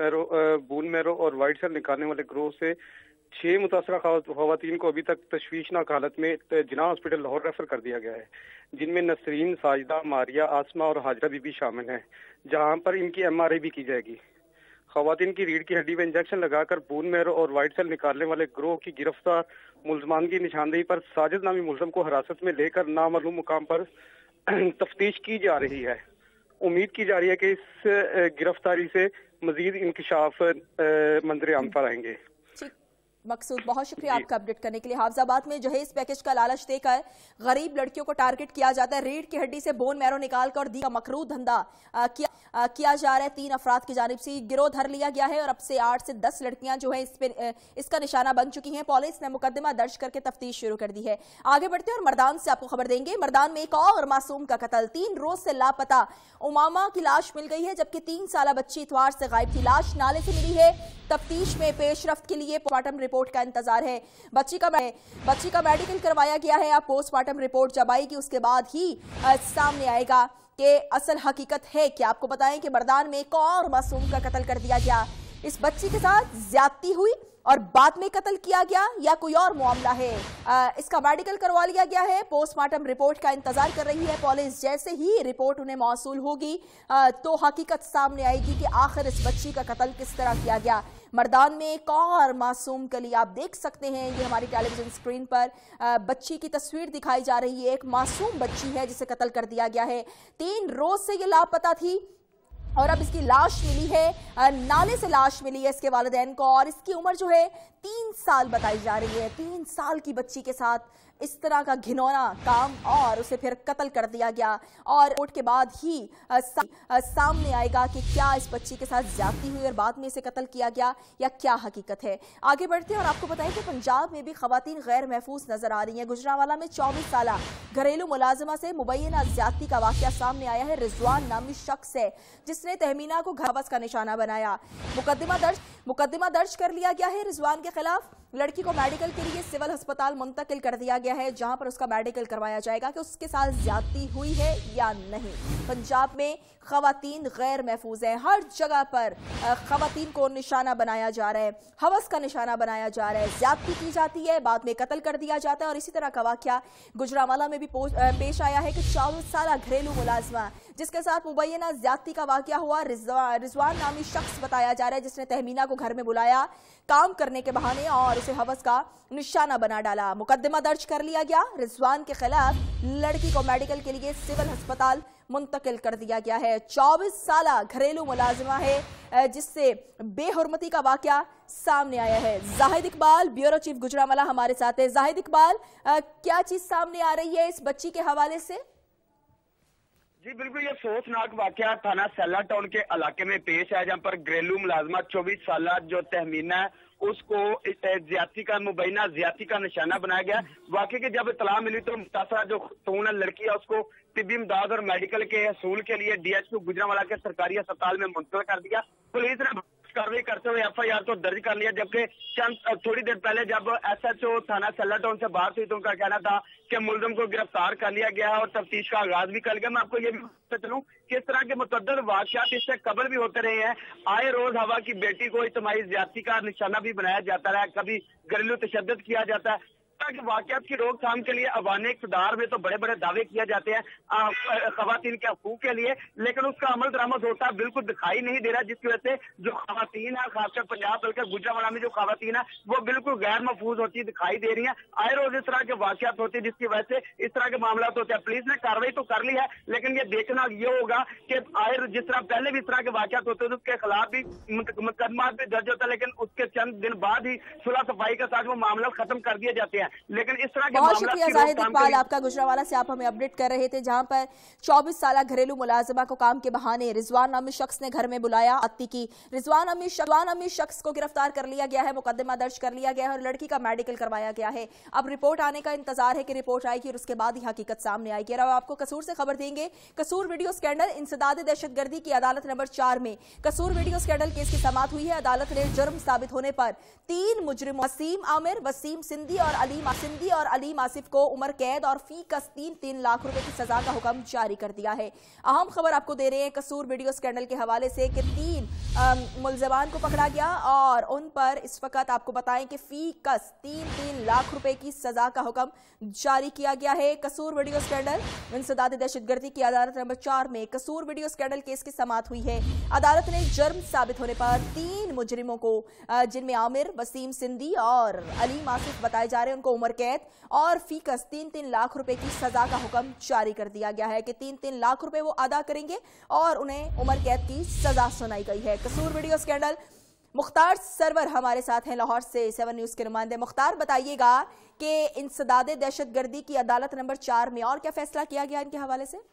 Speaker 4: बोन मैरो और वाइट सेल निकालने वाले गिरोह से 6 मुतासरा खवातीन को अभी तक तशवीशनाक हालत में जिना हॉस्पिटल लाहौर रेफर कर दिया गया है, जिनमें नसरीन, साजिदा, मारिया, आसमा और हाजरा बीबी शामिल हैं, जहां पर इनकी MRI भी की जाएगी। खवातीन की रीढ़ की हड्डी में इंजेक्शन लगाकर बोन मैरो और वाइट सेल निकालने वाले गिरोह की गिरफ्तार मुलजमान की निशानदेही पर साजिद नामी मुलजम को हिरासत में लेकर नामालूम मुकाम पर तफ्तीश की जा रही है। उम्मीद की जा रही है कि इस गिरफ्तारी से मजीद इंकशाफ मंजर आम पर आएंगे।
Speaker 1: मकसूद, बहुत शुक्रिया आपका अपडेट करने के लिए। हाफिजाबाद में जहेज पैकेज का लालच देकर गरीब लड़कियों को टारगेट किया जाता है। रीढ़ की हड्डी से बोन मैरो निकालकर और दीगर मकरू धंधा किया जा रहा है। 3 अफराद की जानिब से गिरोह धर लिया गया है और अब से 8 से 10 लड़कियां जो है इसका निशाना बन चुकी हैं। पुलिस ने मुकदमा दर्ज करके तफ्तीश शुरू कर दी है। आगे बढ़ते हैं और मर्दान से आपको खबर देंगे। मर्दान में एक और मासूम का कत्ल, 3 रोज से लापता उमामा की लाश मिल गई है, जबकि 3 साला बच्ची इतवार से गायब थी। लाश नाले से मिली है। तफ्तीश में पेशरफ्त के लिए पोस्टमार्टम रिपोर्ट का इंतजार है। बच्ची का मेडिकल करवाया गया है। अब पोस्टमार्टम रिपोर्ट जब आएगी उसके बाद ही सामने आएगा कि असल हकीकत है क्या। आपको बताएं कि मर्दान में एक और मासूम का कत्ल कर दिया गया। इस बच्ची के साथ ज्यादती हुई और बाद में कत्ल किया गया या कोई और मामला है, इसका मेडिकल करवा लिया गया है। पोस्टमार्टम रिपोर्ट का इंतजार कर रही है पुलिस। जैसे ही रिपोर्ट उन्हें मौसूल होगी तो हकीकत सामने आएगी कि आखिर इस बच्ची का कत्ल किस तरह किया गया। मर्दान में एक और मासूम कली आप देख सकते हैं, ये हमारी टेलीविजन स्क्रीन पर बच्ची की तस्वीर दिखाई जा रही है। एक मासूम बच्ची है जिसे कत्ल कर दिया गया है। 3 रोज से ये लापता थी और अब इसकी लाश मिली है। नाले से लाश मिली है इसके वालिदैन को और इसकी उम्र जो है 3 साल बताई जा रही है। 3 साल की बच्ची के साथ इस तरह का घिनौना काम और उसे फिर कत्ल कर दिया गया और रिपोर्ट के बाद ही सामने आएगा कि क्या इस बच्ची के साथ ज्यादती हुई और बाद में इसे कत्ल किया गया या क्या हकीकत है। आगे बढ़ते हैं और आपको बताएं कि पंजाब में भी खवातीन गैर महफूज नजर आ रही हैं। गुजरांवाला में 24 साला घरेलू मुलाजिमा से मुबैना ज्यादती का वाकया सामने आया है। रिजवान नामी शख्स है जिसने तहमीना को घावस का निशाना बनाया। मुकदमा दर्ज कर लिया गया है रिजवान के खिलाफ। लड़की को मेडिकल के लिए सिविल अस्पताल मुंतकिल कर दिया गया है, जहां पर उसका मेडिकल करवाया जाएगा कि उसके साथ ज्यादती हुई है या नहीं। पंजाब में खवातीन गैर महफूज है। हर जगह पर खवातीन को निशाना बनाया जा रहा है, हवस का निशाना बनाया जा रहा है, ज्यादती की जाती है, बाद में कत्ल कर दिया जाता है। और इसी तरह का वाकया गुजरांवाला में भी पेश आया है कि 24 साला घरेलू मुलाजमा जिसके साथ मुबैना ज्यादती का वाकया हुआ, रिजवान नामी शख्स बताया जा रहा है, जिसने तहमीना को घर में बुलाया काम करने के बहाने और उसे हवस का निशाना बना डाला। मुकदमा दर्ज कर लिया गया। रिजवान के खिलाफ लड़की को मेडिकल के लिए सिविल अस्पताल मुंतकिल कर दिया गया है। 24 साला घरेलू मुलाजिमा है जिससे बेहुरमती का वाकया सामने आया है। जाहिद इकबाल ब्यूरो चीफ गुजरांवाला हमारे साथ है। जाहिद इकबाल, क्या चीज सामने आ रही है इस बच्ची के हवाले से?
Speaker 12: जी बिल्कुल, ये अफसोसनाक वाकया थाना सैला टाउन के इलाके में पेश है, जहाँ पर घरेलू मुलाजमा 24 साल जो तहमीना है उसको ज्यादती का मुबैना ज्यादती का निशाना बनाया गया। वाकई की जब इतला मिली तो मुतासरा जो खून लड़की है उसको तिब्बी इमदाद और मेडिकल के हसूल के लिए DHQ गुजरांवाला के सरकारी अस्पताल में मुंतकिल कर दिया। पुलिस ने कार्रवाई करते हुए FIR तो दर्ज कर लिया, जबकि थोड़ी देर पहले जब SHO थाना सैला टाउन से बात हुई तो उनका कहना था कि मुलजम को गिरफ्तार कर लिया गया है और तफ्तीश का आगाज भी कर गया। मैं आपको ये भी बताता चलूं कि इस तरह के मुतअद्दिद वाक़यात इससे कबल भी होते रहे हैं। आए रोज हवा की बेटी को इज्तिमाई ज्यादती का निशाना भी बनाया जाता है, कभी घरेलू तशद्दुद किया जाता है। के वाकयात की रोकथाम के लिए अवान इक़्तिदार में तो बड़े बड़े दावे किए जाते हैं खवातीन के हकूक के लिए, लेकिन उसका अमल दरामद होता बिल्कुल दिखाई नहीं दे रहा, जिसकी वजह से जो खवातीन है खासकर पंजाब बल्कि गुजरांवाला में जो खवातीन है वो बिल्कुल गैर महफूज होती दिखाई दे रही है। आए रोज इस तरह के वाकयात होते हैं जिसकी वजह से इस तरह के मामला होते हैं। पुलिस ने कार्रवाई तो कर ली है, लेकिन ये देखना ये होगा कि आए जिस तरह पहले भी इस तरह के वाकयात होते हैं उसके खिलाफ भी मुकदमा भी दर्ज होता है, लेकिन उसके चंद दिन बाद ही सुलह सफाई के साथ वो मामला खत्म कर दिए जाते हैं। लेकिन इस तरह के
Speaker 1: बहुत शुक्रिया जाहिद इकबाल आपका गुजरांवाला से, आप हमें अपडेट कर रहे थे, जहां पर 24 साल घरेलू मुलाजिमा को काम के बहाने रिजवान नामी शख्स ने घर में बुलाया, अत्ती की। रिजवान नामी शख्स को गिरफ्तार कर लिया गया है, मुकदमा दर्ज कर लिया गया है और लड़की का मेडिकल करवाया गया है। अब रिपोर्ट आने का इंतजार है कि रिपोर्ट आएगी और उसके बाद ही हकीकत सामने आएगी। अब आपको कसूर से खबर देंगे। कसूर वीडियो स्कैंडल, इंसदाद दहशतगर्दी की अदालत नंबर 4 में कसूर वीडियो स्कैंडल केस की समाअत हुई है। अदालत ने जुर्म साबित होने पर 3 मुजरिम वसीम आमिर, वसीम सिंधी और अलीम आसिफ को उम्र कैद और फी कस 3-3 लाख रुपए की सजा का हुक्म जारी कर दिया है। अहम खबर आपको दे रहे हैं कसूर वीडियो स्कैंडल के हवाले से कि 3 मुलजमान को पकड़ा गया और उन पर इस वक्त आपको बताएं कि फी कस 3-3 लाख रुपए की सजा का हुक्म जारी किया गया है। कसूर वीडियो स्कैंडल, इंसदाद दहशतगर्दी की अदालत नंबर 4 में कसूर वीडियो स्कैंडल केस की समाअत हुई है। अदालत ने जुर्म साबित होने पर 3 मुजरिमों को, जिनमें आमिर, वसीम सिंधी और अलीम आसिफ बताए जा रहे हैं, उनको उम्र कैद और फी कस 3-3 लाख रुपए की सजा का हुक्म जारी कर दिया गया है कि 3-3 लाख रुपए वो अदा करेंगे और उन्हें उम्र कैद की सजा सुनाई गई है। कसूर वीडियो स्कैंडल। मुख्तार सरवर हमारे साथ हैं लाहौर से, 7 न्यूज के नुमाइंदे। मुख्तार, बताइएगा कि इंसदाद दहशतगर्दी की अदालत नंबर 4 में और क्या फैसला किया गया इनके हवाले से?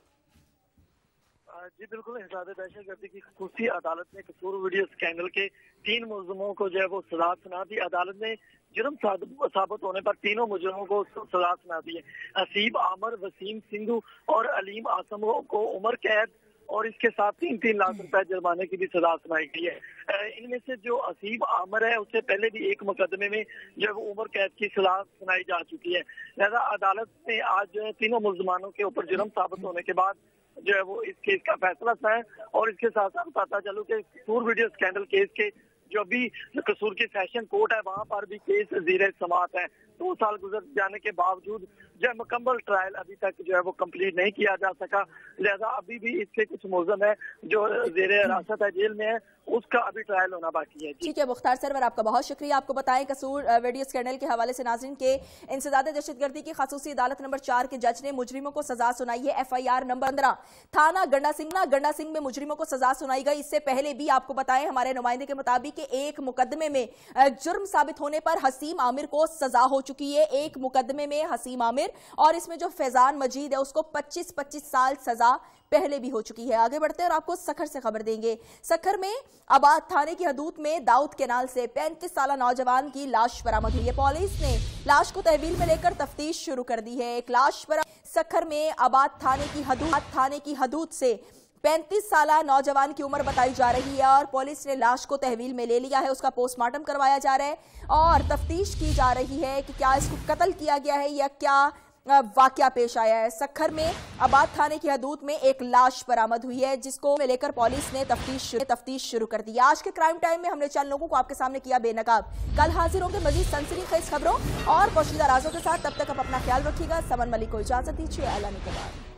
Speaker 13: जी बिल्कुल, इंसदाद दहशतगर्दी की खुसूसी अदालत ने कसूर वीडियो स्कैंडल के 3 मुलजमों को जो है वो सजा सुना दी। अदालत ने जुर्म साबित होने पर तीनों मुजरिमों को सजा सुना दी है। हसीब आमर, वसीम सिंधु और अलीम आसम को उम्र कैद और इसके साथ 3-3 लाख रुपए जुर्माने की भी सजा सुनाई गई है। इनमें से जो हसीब आमर है उससे पहले भी एक मुकदमे में जो है वो उम्र कैद की सजा सुनाई जा चुकी है। लिहाजा अदालत ने आज जो है तीनों मुलजमानों के ऊपर जुर्म साबित होने के बाद जो है वो इस केस का फैसला सुनाया और इसके साथ साथ बताता चलूं कि कसूर वीडियो स्कैंडल केस के जो भी कसूर की सेशन कोर्ट है वहां पर भी केस ज़ीरे समाअत है। 2 साल गुजर जाने के बावजूद जो है मुकम्मल ट्रायल अभी तक जो है वो कंप्लीट नहीं किया जा सका। लिहाजा अभी भी इसके कुछ मुलज़म है जो ज़ेरे हिरासत है, जेल में है, उसका अभी ट्रायल होना बाकी है।
Speaker 1: ठीक है मुख्तार सरवर, आपका बहुत शुक्रिया। आपको बताएं कसूर वीडियो स्कैंडल के हवाले से नाज़रीन के इंसदाद दहशतगर्दी की खसूसी अदालत नंबर 4 के जज ने मुजरिमों को सजा सुनाई है। FIR नंबर 15 थाना गंडा सिंह में मुजरिमों को सजा सुनाई गई। इससे पहले भी आपको बताएं हमारे नुमाइंदे के मुताबिक एक मुकदमे में जुर्म साबित होने पर हसीम आमिर को सजा हो चुकी है। एक मुकदमे में हसीम आमिर और इसमें जो फैजान मजीद है उसको 25-25 साल सजा पहले भी हो चुकी है। आगे बढ़ते हैं और आपको सखर से खबर देंगे। सखर में आबाद थाने की हदूद में दाऊद केनाल से 35 साल नौजवान की लाश बरामद हुई है। पुलिस ने लाश को तहवील में लेकर तफ्तीश शुरू कर दी है। एक लाश बरामद सखर में आबाद थाने की हदूद से 35 साल नौजवान की उम्र बताई जा रही है और पुलिस ने लाश को तहवील में ले लिया है। उसका पोस्टमार्टम करवाया जा रहा है और तफ्तीश की जा रही है कि क्या इसको कत्ल किया गया है या क्या वाकया पेश आया है। सखर में आबाद थाने की हदूद में एक लाश बरामद हुई है जिसको लेकर पुलिस ने तफ्तीश शुरू कर दी। आज के क्राइम टाइम में हमने चंद लोगों को आपके सामने किया बेनकाब। कल हाजिर होंगे मजीद सनसनीखेज खबरों और पोशीदा राजों के साथ। तब तक आप अपना ख्याल रखिएगा। समन मलिक को इजाजत दीजिए। अल्लाह ने के बाद।